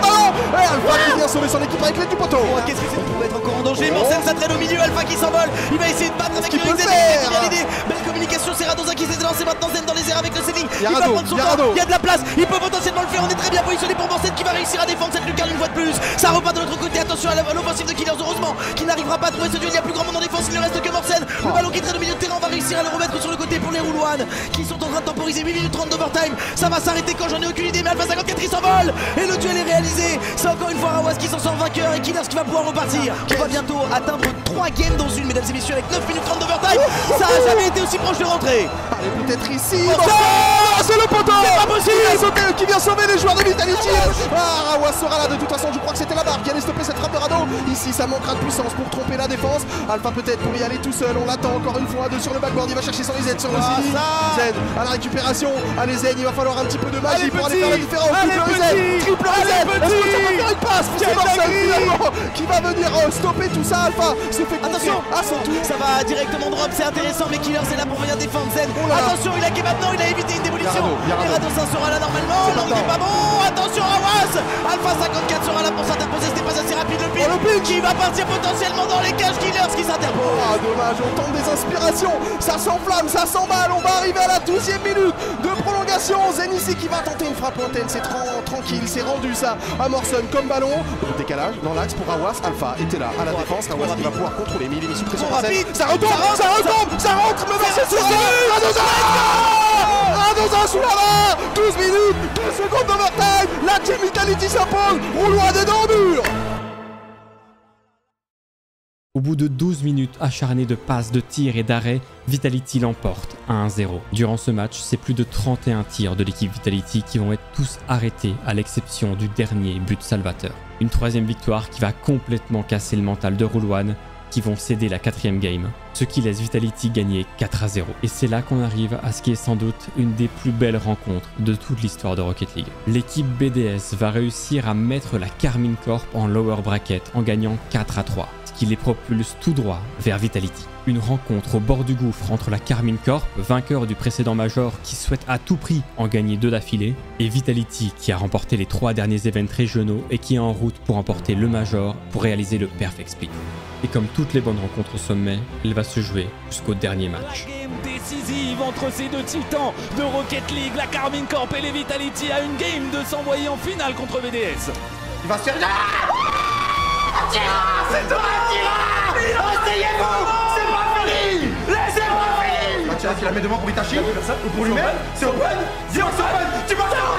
Alpha qui vient sauver son équipe avec l'aide du poteau. Qu'est-ce que c'est? Il pourrait être encore en danger. Morson, ça traîne au milieu. Alpha qui s'envole. Il va essayer de battre avec le Zen. Belle communication. C'est Radozin qui s'est lancé maintenant. Zen dans les airs avec le ceiling. Il va prendre son temps. Il y a de la place. Il peut potentiellement le faire. On est très bien positionné pour Morson qui va réussir à défendre cette lucarne une fois de plus. Ça repart de l'autre côté. Attention à l'offensive de Killers. Heureusement qui n'arrivera pas à trouver ce duel. Il y a plus grand monde en défense. Il ne reste que Morson. Le ballon qui traîne au milieu de terrain. On va réussir à le remettre sur le côté pour les Rule One qui sont en train de temporiser. 8 minutes 30 d'overtime. Ça va s'arrêter quand j'en ai aucune idée. Mais Alpha 54 il s'envole. Et le duel est réalisé. C'est encore une fois Rawas qui s'en sort vainqueur et Killers qui va pouvoir repartir. Qui va bientôt atteindre 3 games dans une, mesdames et messieurs, avec 9 minutes 30 d'overtime. Ça a jamais été aussi proche de rentrer. Allez, peut-être ici. C'est le poteau. C'est pas possible. qui vient sauver les joueurs de Vitality. Ah, Rawas sera là de toute façon, je crois que c'était la barre qui allait stopper cette frappe de Rado. Ici ça manquera de puissance pour tromper la défense. Alpha peut-être pour y aller tout seul, on l'attend encore une fois, 2 sur le backboard, il va chercher son Z sur le CD. Zen à la récupération, allez Zen, il va falloir un petit peu de magie pour aller faire la différence. Triple reset, est-ce que ça va faire une passe? C'est Marcel finalement qui va venir stopper tout ça. Alpha se fait attention à son tour. Ça va directement drop, c'est intéressant, mais Killer c'est là pour venir défendre Zen. Attention, il a gagné maintenant, il a évité une démolition. Et Radozin sera là normalement, l'angle n'est pas bon. Attention Rawas, Alpha 54 sera là pour s'interposer, c'était pas assez rapide le pitch qui va partir potentiellement dans les cages. Killers qui s'interpose. Ah dommage, on tente des inspirations, ça s'enflamme, ça s'emballe, on va arriver à la 12e minute de prolongation. Zen ici qui va tenter une frappe lointaine, c'est tranquille, c'est rendu ça à Morrison comme ballon. Le décalage dans l'axe pour Rawas, Alpha était là à la défense, Rawas qui va pouvoir contrôler, mais il est mis sous pression. Ça retombe, ça rentre, le verset sur Radozin sous la barre, 12 minutes, 2 secondes d'overtime, la Team Vitality s'impose, rouloir des dents dures. Au bout de 12 minutes acharnées de passes, de tirs et d'arrêts, Vitality l'emporte 1-0. Durant ce match, c'est plus de 31 tirs de l'équipe Vitality qui vont être tous arrêtés à l'exception du dernier but salvateur. Une 3e victoire qui va complètement casser le mental de Rule 1 qui vont céder la 4e game, ce qui laisse Vitality gagner 4-0. Et c'est là qu'on arrive à ce qui est sans doute une des plus belles rencontres de toute l'histoire de Rocket League. L'équipe BDS va réussir à mettre la Karmine Corp en lower bracket en gagnant 4-3, ce qui les propulse tout droit vers Vitality. Une rencontre au bord du gouffre entre la Karmine Corp, vainqueur du précédent Major qui souhaite à tout prix en gagner 2 d'affilée, et Vitality qui a remporté les 3 derniers événements régionaux et qui est en route pour remporter le Major pour réaliser le Perfect Split. Et comme toutes les bonnes rencontres au sommet, elle va se jouer jusqu'au dernier match. La game décisive entre ces deux titans de Rocket League, la Karmine Corp et les Vitality a une game de s'envoyer en finale contre BDS. Il va se faire... C'est toi, Tira! Asseyez-vous! C'est pas fini! Laissez-moi finir! Matira qui la met devant pour Itachi ou pour lui-même. C'est open! Dis on s'open! Tu vas faire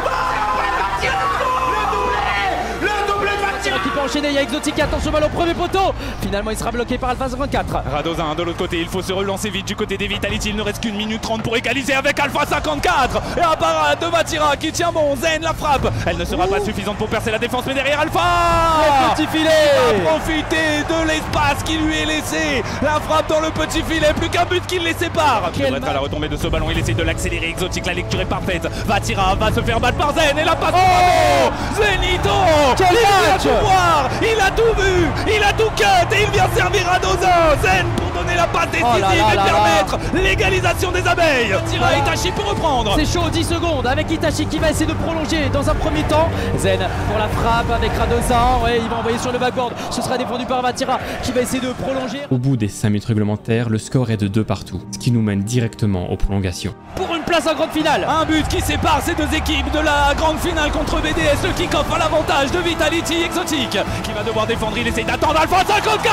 qui peut enchaîner, il y a Exotic, attention ballon au premier poteau. Finalement il sera bloqué par Alpha 54. Radozin de l'autre côté, il faut se relancer vite du côté des Vitality, il ne reste qu'une minute 30 pour égaliser avec Alpha 54. Et un parade de Vatira qui tient bon, Zen la frappe, elle ne sera pas suffisante pour percer la défense, mais derrière Alpha le petit filet, il va profiter de l'espace qui lui est laissé. La frappe dans le petit filet, plus qu'un but qui les sépare. Il devrait être à la retombée de ce ballon, il essaie de l'accélérer, Exotic, la lecture est parfaite. Vatira va se faire battre par Zen et la passe Zenito. Quel match! Il a tout vu, il a tout cut et il vient servir Radozin. Zen pour donner la passe décisive et permettre l'égalisation des abeilles. Tira Itachi pour reprendre. C'est chaud, 10 secondes avec Itachi qui va essayer de prolonger dans un premier temps. Zen pour la frappe avec Radozin, ouais, il va envoyer sur le backboard. Ce sera défendu par Vatira qui va essayer de prolonger. Au bout des 5 minutes réglementaires, le score est de 2 partout, ce qui nous mène directement aux prolongations. Pour une place en grande finale. Un but qui sépare ces deux équipes de la grande finale contre BDS. Le kick-off à l'avantage de Vitality. Exotic qui va devoir défendre, il essaie d'attendre Alpha 54.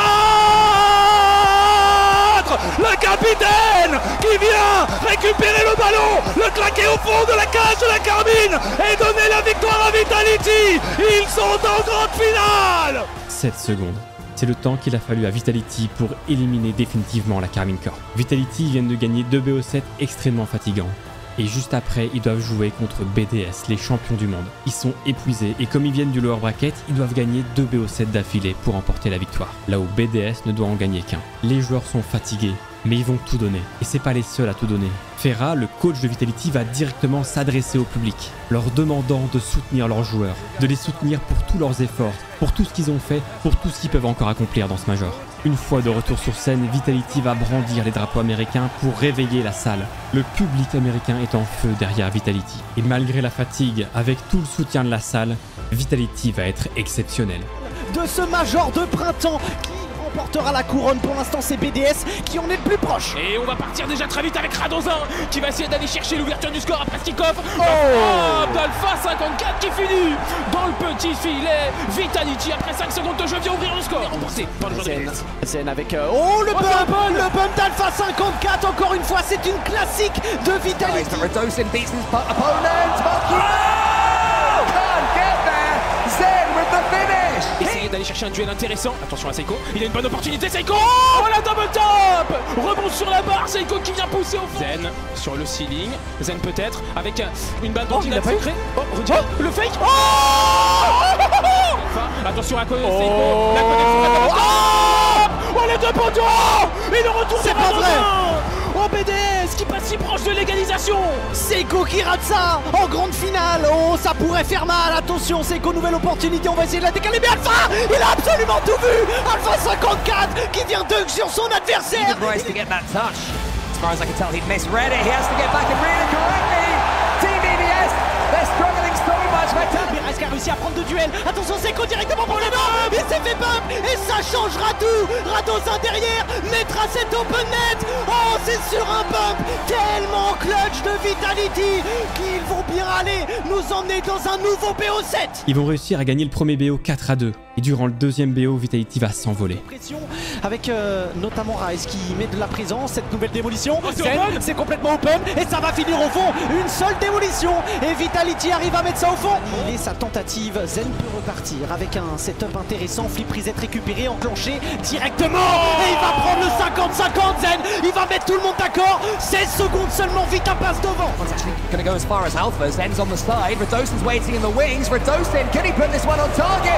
Le capitaine qui vient récupérer le ballon, le claquer au fond de la cage de la Karmine et donner la victoire à Vitality. Ils sont en grande finale. 7 secondes. C'est le temps qu'il a fallu à Vitality pour éliminer définitivement la Karmine Corp. Vitality viennent de gagner 2 BO7 extrêmement fatigants. Et juste après, ils doivent jouer contre BDS, les champions du monde. Ils sont épuisés et comme ils viennent du lower bracket, ils doivent gagner 2 BO7 d'affilée pour remporter la victoire. Là où BDS ne doit en gagner qu'un. Les joueurs sont fatigués, mais ils vont tout donner. Et c'est pas les seuls à tout donner. Ferra, le coach de Vitality, va directement s'adresser au public, leur demandant de soutenir leurs joueurs, de les soutenir pour tous leurs efforts, pour tout ce qu'ils ont fait, pour tout ce qu'ils peuvent encore accomplir dans ce Major. Une fois de retour sur scène, Vitality va brandir les drapeaux américains pour réveiller la salle. Le public américain est en feu derrière Vitality. Et malgré la fatigue, avec tout le soutien de la salle, Vitality va être exceptionnel. De ce Major de printemps qui remportera la couronne, pour l'instant c'est BDS qui en est le plus proche. Et on va partir déjà très vite avec Radozin qui va essayer d'aller chercher l'ouverture du score après ce kick-off. D'Alpha 54 qui finit dans le petit filet. Vitality après 5 secondes de jeu vient ouvrir le score. Remporté par le joueur de Zen avec le bump d'Alpha 54, encore une fois c'est une classique de Vitality. Radozin beats his opponent. Can't get there. Zen with the finish. Essayer d'aller chercher un duel intéressant. Attention à Seiko. Il a une bonne opportunité, Seiko. Oh la double top. Rebond sur la barre, Seiko qui vient pousser au fond. Zen sur le ceiling. Zen peut-être avec une balle dont il a secret. Oh, regarde le fake. Oh, attention à Seiko. La connexion. Oh, les deux poteaux. Et le retour c'est pas vrai. Oh, BDS qui passe si proche de l'égalisation. Seiko qui rate ça en grande finale. Oh, ça pourrait faire mal. Attention, Seiko, nouvelle opportunité. On va essayer de la décaler. Mais Alpha, il a absolument tout vu. Alpha 54 qui vient dunk sur son adversaire. As far as I can tell, he'd misread it. He has to get back and read it correctly. Team BDS, they're struggling so much. Perez qui a réussi à prendre de duel. Attention, Seiko directement pour le bas. Il s'est fait bump et ça changera tout. Radozin derrière mettra cet open net. Oh, c'est sur un bump tellement clutch de Vitality qu'ils vont bien aller nous emmener dans un nouveau BO7. Ils vont réussir à gagner le premier BO 4-2. Et durant le deuxième BO, Vitality va s'envoler. Avec notamment Rise qui met de la présence, cette nouvelle démolition. C'est complètement open et ça va finir au fond. Une seule démolition et Vitality arrive à mettre ça au fond. Il est sa tentative. Zen peut repartir avec un setup intéressant. Flip reset récupéré, enclenché directement. Et il va prendre le 50-50. Zen, il va mettre tout le monde d'accord. 16 secondes seulement, Vita passe devant. Going to go as far as Alpha. Zen's on the side. Radosin's waiting in the wings. Radosin, can he put this one on target?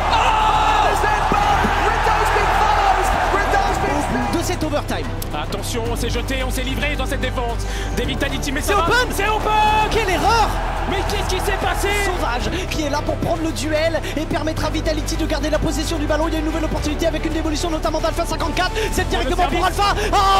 De cet overtime. Attention, on s'est jeté, on s'est livré dans cette défense. Des Vitality, mais c'est open. C'est open. Quelle erreur. Mais qu'est-ce qui s'est passé? Sauvage qui est là pour prendre le duel et permettre à Vitality de garder la possession du ballon. Il y a une nouvelle opportunité avec une démolition notamment d'Alpha 54. C'est directement pour Alpha.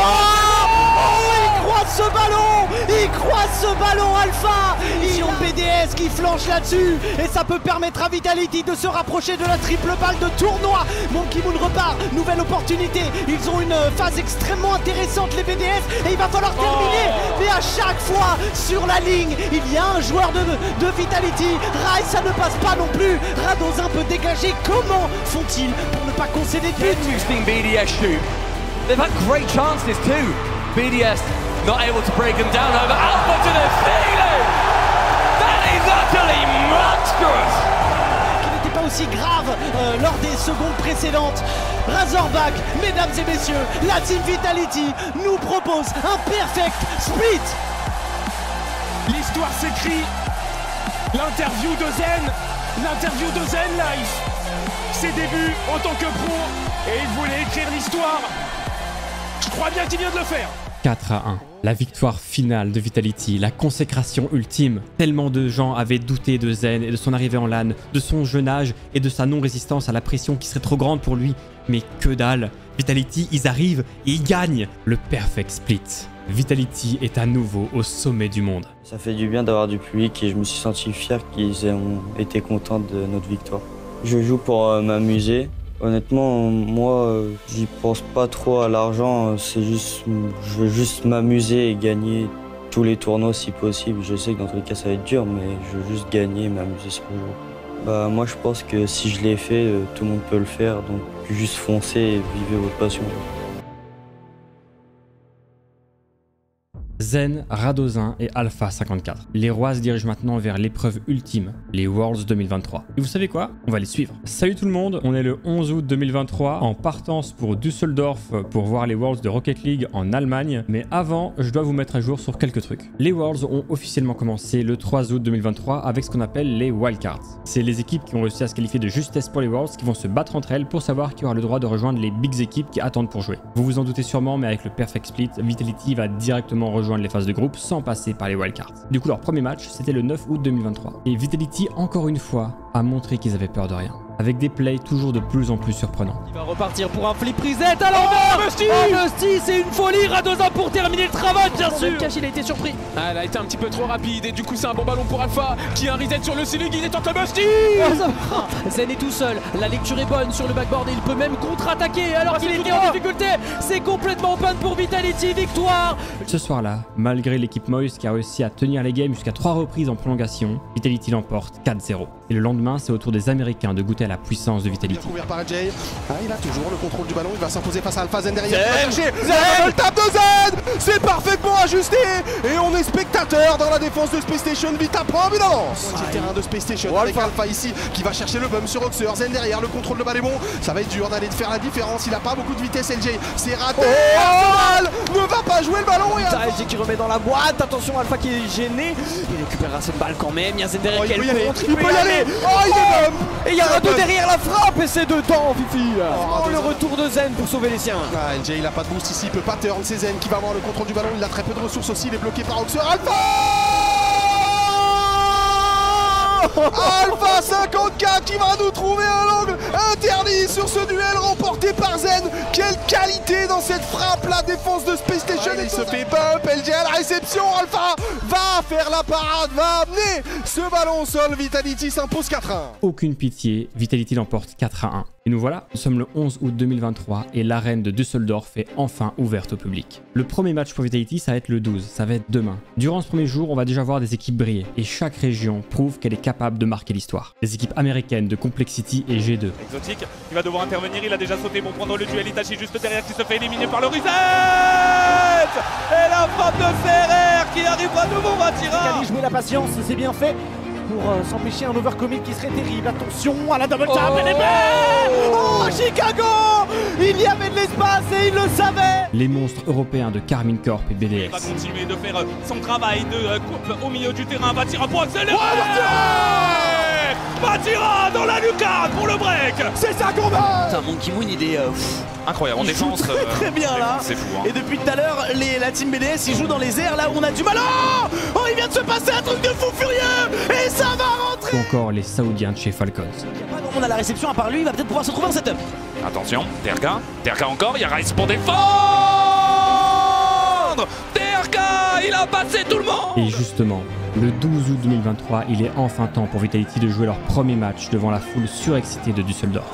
Il croise ce ballon. Il croise ce ballon Alpha. Ils ont BDS qui flanche là-dessus et ça peut permettre à Vitality de se rapprocher de la triple balle de tournoi. Monkey Moon repart. Nouvelle opportunité. Ils ont une phase extrêmement intéressante les BDS et il va falloir terminer. Mais à chaque fois sur la ligne, il y a un joueur de Vitality. Rise, ça ne passe pas non plus. Radozin peut dégager. Comment font-ils pour ne pas concéder de but? You've seen BDS shoot. They've had great chances too. BDS not able to break them down over Alpha to the ceiling. That is utterly monstrous. Qui n'était pas aussi grave lors des secondes précédentes. Razorback, mesdames et messieurs, la Team Vitality nous propose un perfect split. L'histoire s'écrit. L'interview de Zen live. Ses débuts en tant que pro et il voulait écrire l'histoire. Je crois bien qu'il vient de le faire. 4-1. La victoire finale de Vitality, la consécration ultime. Tellement de gens avaient douté de Zen et de son arrivée en LAN, de son jeune âge et de sa non-résistance à la pression qui serait trop grande pour lui. Mais que dalle. Vitality, ils arrivent et ils gagnent le perfect split. Vitality est à nouveau au sommet du monde. Ça fait du bien d'avoir du public et je me suis senti fier qu'ils ont été contents de notre victoire. Je joue pour m'amuser. Honnêtement, moi, j'y pense pas trop à l'argent. C'est juste, je veux juste m'amuser et gagner tous les tournois si possible. Je sais que dans tous les cas, ça va être dur, mais je veux juste gagner et m'amuser sur le jeu. Bah, moi, je pense que si je l'ai fait, tout le monde peut le faire. Donc, juste foncez et vivez votre passion. Zen, Radozin et Alpha 54. Les rois se dirigent maintenant vers l'épreuve ultime, les Worlds 2023. Et vous savez quoi? On va les suivre. Salut tout le monde, on est le 11 août 2023 en partance pour Düsseldorf pour voir les Worlds de Rocket League en Allemagne. Mais avant, je dois vous mettre à jour sur quelques trucs. Les Worlds ont officiellement commencé le 3 août 2023 avec ce qu'on appelle les Wildcards. C'est les équipes qui ont réussi à se qualifier de justesse pour les Worlds qui vont se battre entre elles pour savoir qui aura le droit de rejoindre les big équipes qui attendent pour jouer. Vous vous en doutez sûrement, mais avec le Perfect Split, Vitality va directement rejoindre les phases de groupe sans passer par les wildcards. Du coup, leur premier match, c'était le 9 août 2023. Et Vitality, encore une fois, a montré qu'ils avaient peur de rien. Avec des plays toujours de plus en plus surprenants. Il va repartir pour un flip reset à l'envers. Musty, c'est une folie. Radozin pour terminer le travail, bien sûr. Cash, il a été surpris. Ah, elle a été un petit peu trop rapide et du coup c'est un bon ballon pour Alpha qui a un reset sur le ceiling. Il est en Musty. Zen est tout seul. La lecture est bonne sur le backboard et il peut même contre-attaquer alors qu'il était en difficulté. C'est complètement open pour Vitality. Victoire. Ce soir-là, malgré l'équipe Moist qui a réussi à tenir les games jusqu'à 3 reprises en prolongation, Vitality l'emporte 4-0. Et le lendemain, c'est au tour des Américains de goûter à la puissance de Vitality. Par Jay. Il a toujours le contrôle du ballon, il va s'imposer face à Alpha. Zen derrière, il va chercher. Zen, le tap de de Zen. C'est parfaitement ajusté. Et on est spectateur dans la défense de Space Station. Vita prend une avance. Petit terrain de Space Station avec Alpha ici qui va chercher le bump sur Oxer. Zen derrière, le contrôle de balle est bon. Ça va être dur d'aller de faire la différence. Il a pas beaucoup de vitesse, LJ. C'est raté. Arsenal ne va pas jouer le ballon. Et LJ qui remet dans la boîte. Attention, Alpha qui est gêné. Il récupérera cette balle quand même. Il y a Zen derrière qui il peut y aller. Oh, il est bump. Et il y a Rado derrière la frappe. Et c'est dedans, Fifi. Oh, le retour de Zen pour sauver les siens. Ah, LJ il a pas de boost ici. Il peut pas turn. C'est Zen qui va avoir le contrôle du ballon. Il a très peu de ressources aussi. Il est bloqué par Oxer. Alpha Alpha 54 qui va nous trouver un angle interdit sur ce duel remporté par Zen. Quelle qualité dans cette frappe, la défense de Space Station. Il se fait bump, LJ à la réception. Alpha va faire la parade, va amener ce ballon au sol. Vitality s'impose 4-1. Aucune pitié, Vitality l'emporte 4-1. Et nous voilà, nous sommes le 11 août 2023 et l'arène de Düsseldorf est enfin ouverte au public. Le premier match pour Vitality, ça va être le 12, ça va être demain. Durant ce premier jour, on va déjà voir des équipes briller et chaque région prouve qu'elle est capable de marquer l'histoire. Les équipes américaines de Complexity et G2. Exotique, il va devoir intervenir, il a déjà sauté pour prendre le duel. Itachi juste derrière qui se fait éliminer par le reset. Et la frappe de Ferrer qui arrive à nouveau, Vatira. Jouer la patience, c'est bien fait. Pour s'empêcher un overcommit qui serait terrible. Attention à la double tap. Oh, Chicago. Il y avait de l'espace et il le savait. Les monstres européens de Karmine Corp et BDS. Il va continuer de faire son travail de coupe au milieu du terrain. Vatira pour accélérer. Vatira dans la lucarne pour le break. C'est ça qu'on va. Monkey Moon, il est incroyable en défense. Très bien là. C'est fou. Hein. Et depuis tout à l'heure, la team BDS, ils jouent dans les airs là où on a du mal. Oh, il vient de se passer un truc de fou furieux. Et ça va rentrer. Ou encore les Saoudiens de chez Falcons. Il n'y a pas grand monde à la réception à part lui. Il va peut-être pouvoir se trouver en setup. Attention, Terka encore. Il y a Rice pour défendre. Terka, il a passé tout le monde. Et justement, le 12 août 2023, il est enfin temps pour Vitality de jouer leur premier match devant la foule surexcitée de Düsseldorf.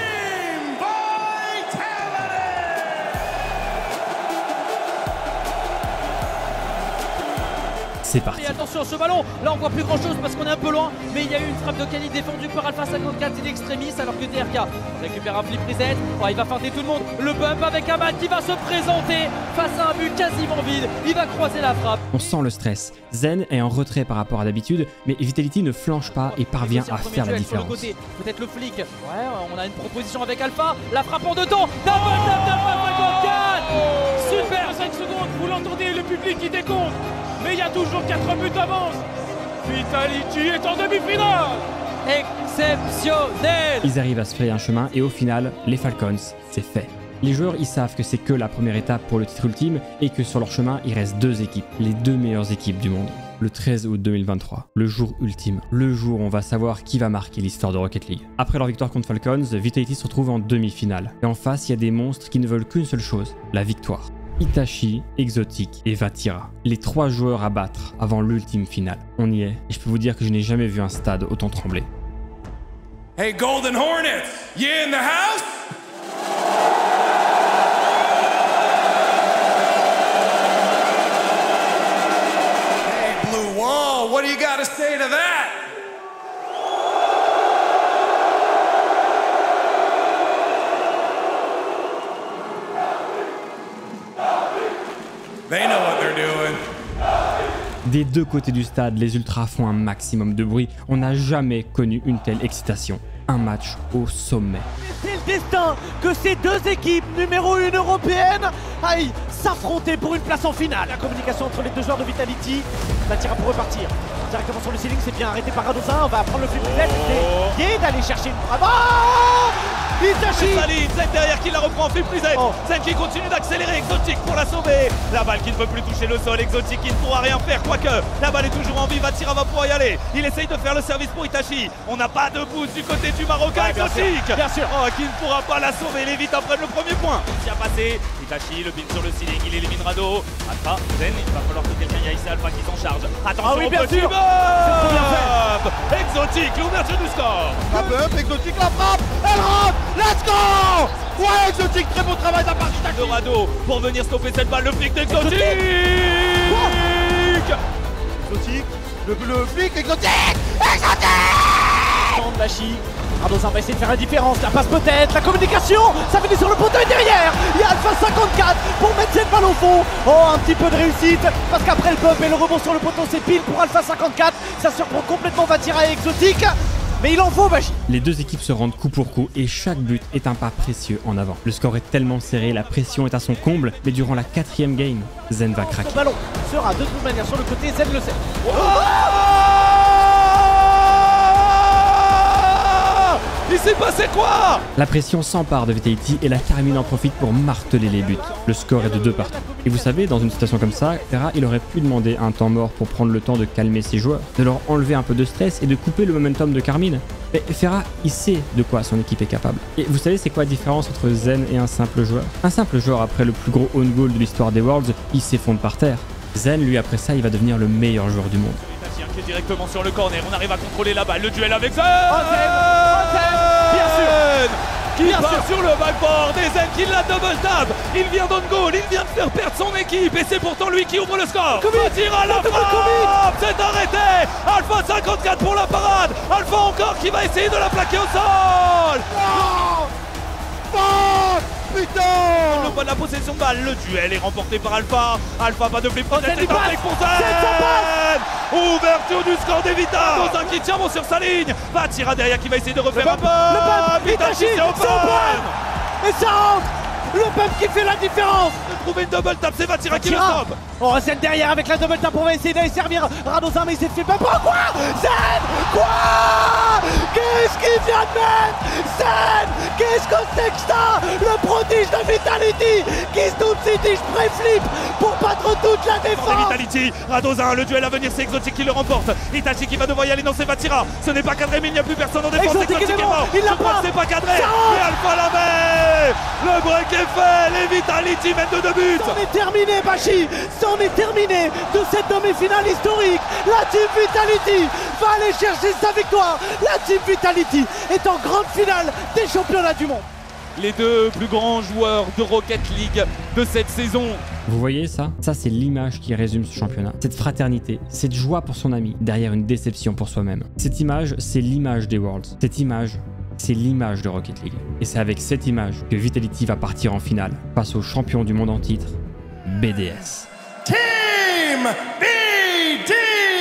C'est parti. Et attention ce ballon, là on voit plus grand chose parce qu'on est un peu loin, mais il y a eu une frappe de Kali défendue par Alpha 54 in extremis alors que DRK récupère un flip reset. Oh, il va feinter tout le monde, le bump avec Ahmad qui va se présenter face à un but quasiment vide, il va croiser la frappe. On sent le stress, Zen est en retrait par rapport à d'habitude, mais Vitality ne flanche pas et parvient à faire la différence. Peut-être le flic, ouais on a une proposition avec Alpha, la frappe en deux temps, double tap d'Alpha 54. Super, 5 secondes, vous l'entendez, le public qui décompte. Mais il y a toujours 4 buts d'avance. Vitality est en demi-finale. Exceptionnel. Ils arrivent à se frayer un chemin et au final, les Falcons, c'est fait. Les joueurs, ils savent que c'est que la première étape pour le titre ultime et que sur leur chemin, il reste deux équipes, les deux meilleures équipes du monde. Le 13 août 2023, le jour ultime, le jour où on va savoir qui va marquer l'histoire de Rocket League. Après leur victoire contre Falcons, Vitality se retrouve en demi-finale. Et en face, il y a des monstres qui ne veulent qu'une seule chose, la victoire. Itachi, Exotic et Vatira. Les trois joueurs à battre avant l'ultime finale. On y est, et je peux vous dire que je n'ai jamais vu un stade autant trembler. Hey Golden Hornets, you in the house? Hey Blue Wall, what do you got to say to that? They know what they're doing. Des deux côtés du stade, les ultras font un maximum de bruit. On n'a jamais connu une telle excitation. Un match au sommet. C'est le destin que ces deux équipes numéro 1 européennes aillent s'affronter pour une place en finale. La communication entre les deux joueurs de Vitality. Vatira pour repartir. Directement sur le ceiling, c'est bien arrêté par Radozin. On va prendre le flip reset. C'est bien d'aller chercher une frappe. Itachi Zen derrière qui la reprend en flip reset. Zen qui continue d'accélérer. Exotic pour la sauver. La balle qui ne peut plus toucher le sol. Exotic qui ne pourra rien faire. Quoique la balle est toujours en vie. Vatira va pouvoir y aller. Il essaye de faire le service pour Itachi. On n'a pas de boost du côté du Marocain. Exotic bien sûr. Oh, qui ne pourra pas la sauver. Il évite après le premier point. Il a passé. Itachi, le pin sur le ceiling. Il élimine Rado. Alpha, Zen. Il va falloir que quelqu'un y aille ici. Alpha qui s'en charge. Attention oui, au bien petit sûr. bump. Exotic, l'ouverture du score. La bump, Exotic la frappe. Elle rentre. Let's go. Ouais, Exotic, très bon travail de la part de Rado pour venir stopper cette balle. Le flic d'Exotic. Exotic, le flic, Exotic. Exotic. Lachi Radozin va essayer de faire la différence, la passe peut-être, la communication, ça finit sur le poteau et derrière, il y a Alpha 54 pour mettre cette balle au fond. Oh, un petit peu de réussite, parce qu'après le bump et le rebond sur le poteau, c'est pile pour Alpha 54, ça surprend complètement Vatira et Exotique. Mais il en faut magie. Les deux équipes se rendent coup pour coup et chaque but est un pas précieux en avant. Le score est tellement serré, la pression est à son comble, mais durant la 4e game, Zen va craquer. Le ballon sera de toute manière sur le côté, Zen le sait. Il s'est passé quoi? La pression s'empare de Vitality et la Carmine en profite pour marteler les buts. Le score est de 2 partout. Et vous savez, dans une situation comme ça, Ferra, il aurait pu demander un temps mort pour prendre le temps de calmer ses joueurs, de leur enlever un peu de stress et de couper le momentum de Carmine. Mais Ferra, il sait de quoi son équipe est capable. Et vous savez c'est quoi la différence entre Zen et un simple joueur? Un simple joueur, après le plus gros own goal de l'histoire des Worlds, il s'effondre par terre. Zen, lui, après ça, il va devenir le meilleur joueur du monde. Qui est directement sur le corner, on arrive à contrôler la balle, le duel avec Zen. Bien sûr. Qui part sur le backboard et Zen qui la double tap. Il vient d'on goal, il vient de faire perdre son équipe et c'est pourtant lui qui ouvre le score. Tire à la frappe, c'est arrêté. Alpha 54 pour la parade. Alpha encore qui va essayer de la plaquer au sol. Putain! La possession de balle, le duel est remporté par Alpha. Alpha va devenir peut-être avec pour Zen. Ouverture du score d'Evita. Radozin qui tient bon sur sa ligne. Vatira derrière qui va essayer de refaire un bump. Itachi, c'est open. Et ça rentre. Le bump qui fait la différence. Trouver une double tap, c'est Vatira qui le stop. Oh, Zen derrière avec la double tap, on va essayer d'aller servir Radozin, mais il s'est fait bump. Oh, quoi? Zen, quoi? Qu'est-ce qu'il vient de mettre? Zen, qu'est-ce que c'est que ça? Le prodige de Vitality qui Snoop City pré-flip pour battre toute la défense. Vitality, Radozin, le duel à venir, c'est Exotique qui le remporte. Itachi qui va devoir y aller dans ses Vatira. Ce n'est pas cadré, mais il n'y a plus personne en défense. Exotique est mort. Il l'a pas. C'est pas cadré. Et Alpha la met. Le break est fait. Les Vitality mènent de 2 buts. C'en est terminé, Bachi. C'en est terminé de cette demi-finale historique. La Team Vitality va aller chercher sa victoire. La Team Vitality est en grande finale des championnats du monde. Les deux plus grands joueurs de Rocket League de cette saison. Vous voyez ça? Ça, c'est l'image qui résume ce championnat. Cette fraternité, cette joie pour son ami derrière une déception pour soi-même. Cette image, c'est l'image des Worlds. Cette image, c'est l'image de Rocket League. Et c'est avec cette image que Vitality va partir en finale face aux champions du monde en titre, BDS. Team BDS!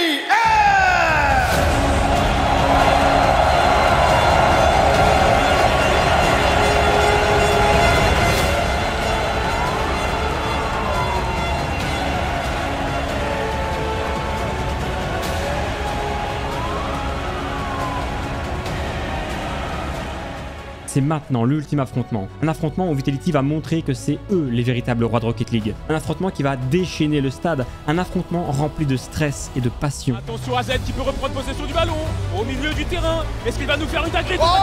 C'est maintenant l'ultime affrontement. Un affrontement où Vitality va montrer que c'est eux les véritables rois de Rocket League. Un affrontement qui va déchaîner le stade. Un affrontement rempli de stress et de passion. Attention à Zen qui peut reprendre possession du ballon au milieu du terrain. Est-ce qu'il va nous faire une dinguerie de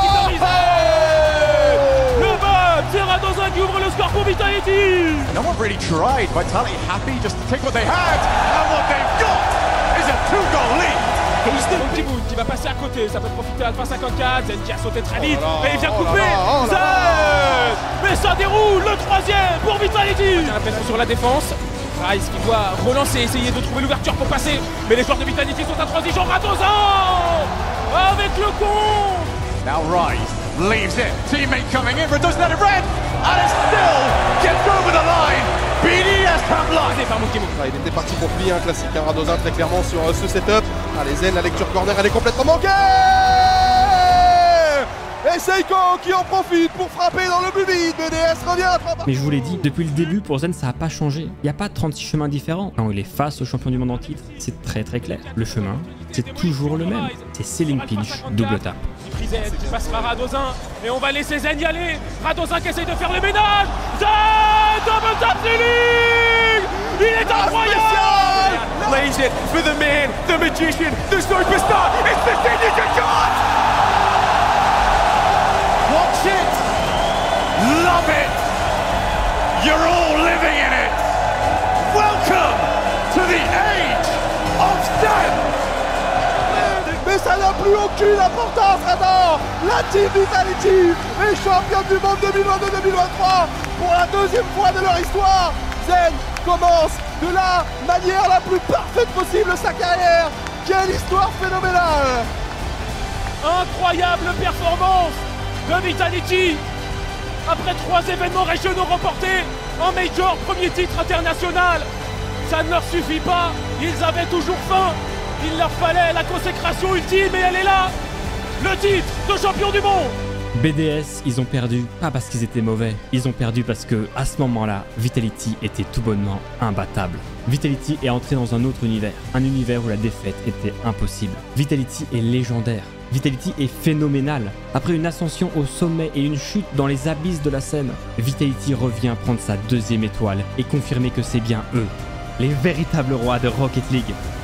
Le bas, c'est Radozin qui ouvre le score pour Vitality. No one really tried. Vitality happy just to take what they had. And what they've got is a 2-goal lead. Monkey Moon qui va passer à côté, ça peut profiter à Alpha 54, Zen qui a sauté très vite, et il vient couper, Zen. Mais ça déroule, le 3e pour Vitality. La pression sur la défense, Rice qui doit relancer, essayer de trouver l'ouverture pour passer, mais les joueurs de Vitality sont en transition, Radozin avec le con. Now Rice leaves it, teammate coming in, but doesn't let it red, and it still gets over the line. BDS have lost. Il était parti pour plier un classique, hein, Radozin très clairement sur ce setup. Allez Zen, la lecture corner, elle est complètement manquée. Et Seiko qui en profite pour frapper dans le but vide. BDS revient. Mais je vous l'ai dit, depuis le début, pour Zen, ça n'a pas changé. Il n'y a pas 36 chemins différents. Quand il est face au champion du monde en titre, c'est très clair. Le chemin, c'est toujours le même. C'est ceiling pinch, double tap. Zen qui passera Radozin et on va laisser Zen y aller. Radozin qui essaye de faire le ménage. Zen, double tap ceiling. Il est incroyable. Lays it for the man, the magician, the superstar. It's the signature shot. Watch it. Love it. You're all living in it. Welcome to the age of Zen. Mais ça n'a plus aucune importance maintenant. La Team Vitality est championne du monde 2022-2023 pour la 2e fois de leur histoire. Zen commence de la manière la plus parfaite possible sa carrière. Quelle histoire phénoménale! Incroyable performance de Vitality. Après 3 événements régionaux remportés, un Major, premier titre international. Ça ne leur suffit pas, ils avaient toujours faim. Il leur fallait la consécration ultime et elle est là. Le titre de champion du monde. BDS, ils ont perdu, pas parce qu'ils étaient mauvais, ils ont perdu parce que à ce moment-là, Vitality était tout bonnement imbattable. Vitality est entré dans un autre univers, un univers où la défaite était impossible. Vitality est légendaire. Vitality est phénoménal. Après une ascension au sommet et une chute dans les abysses de la scène, Vitality revient prendre sa 2e étoile et confirmer que c'est bien eux, les véritables rois de Rocket League.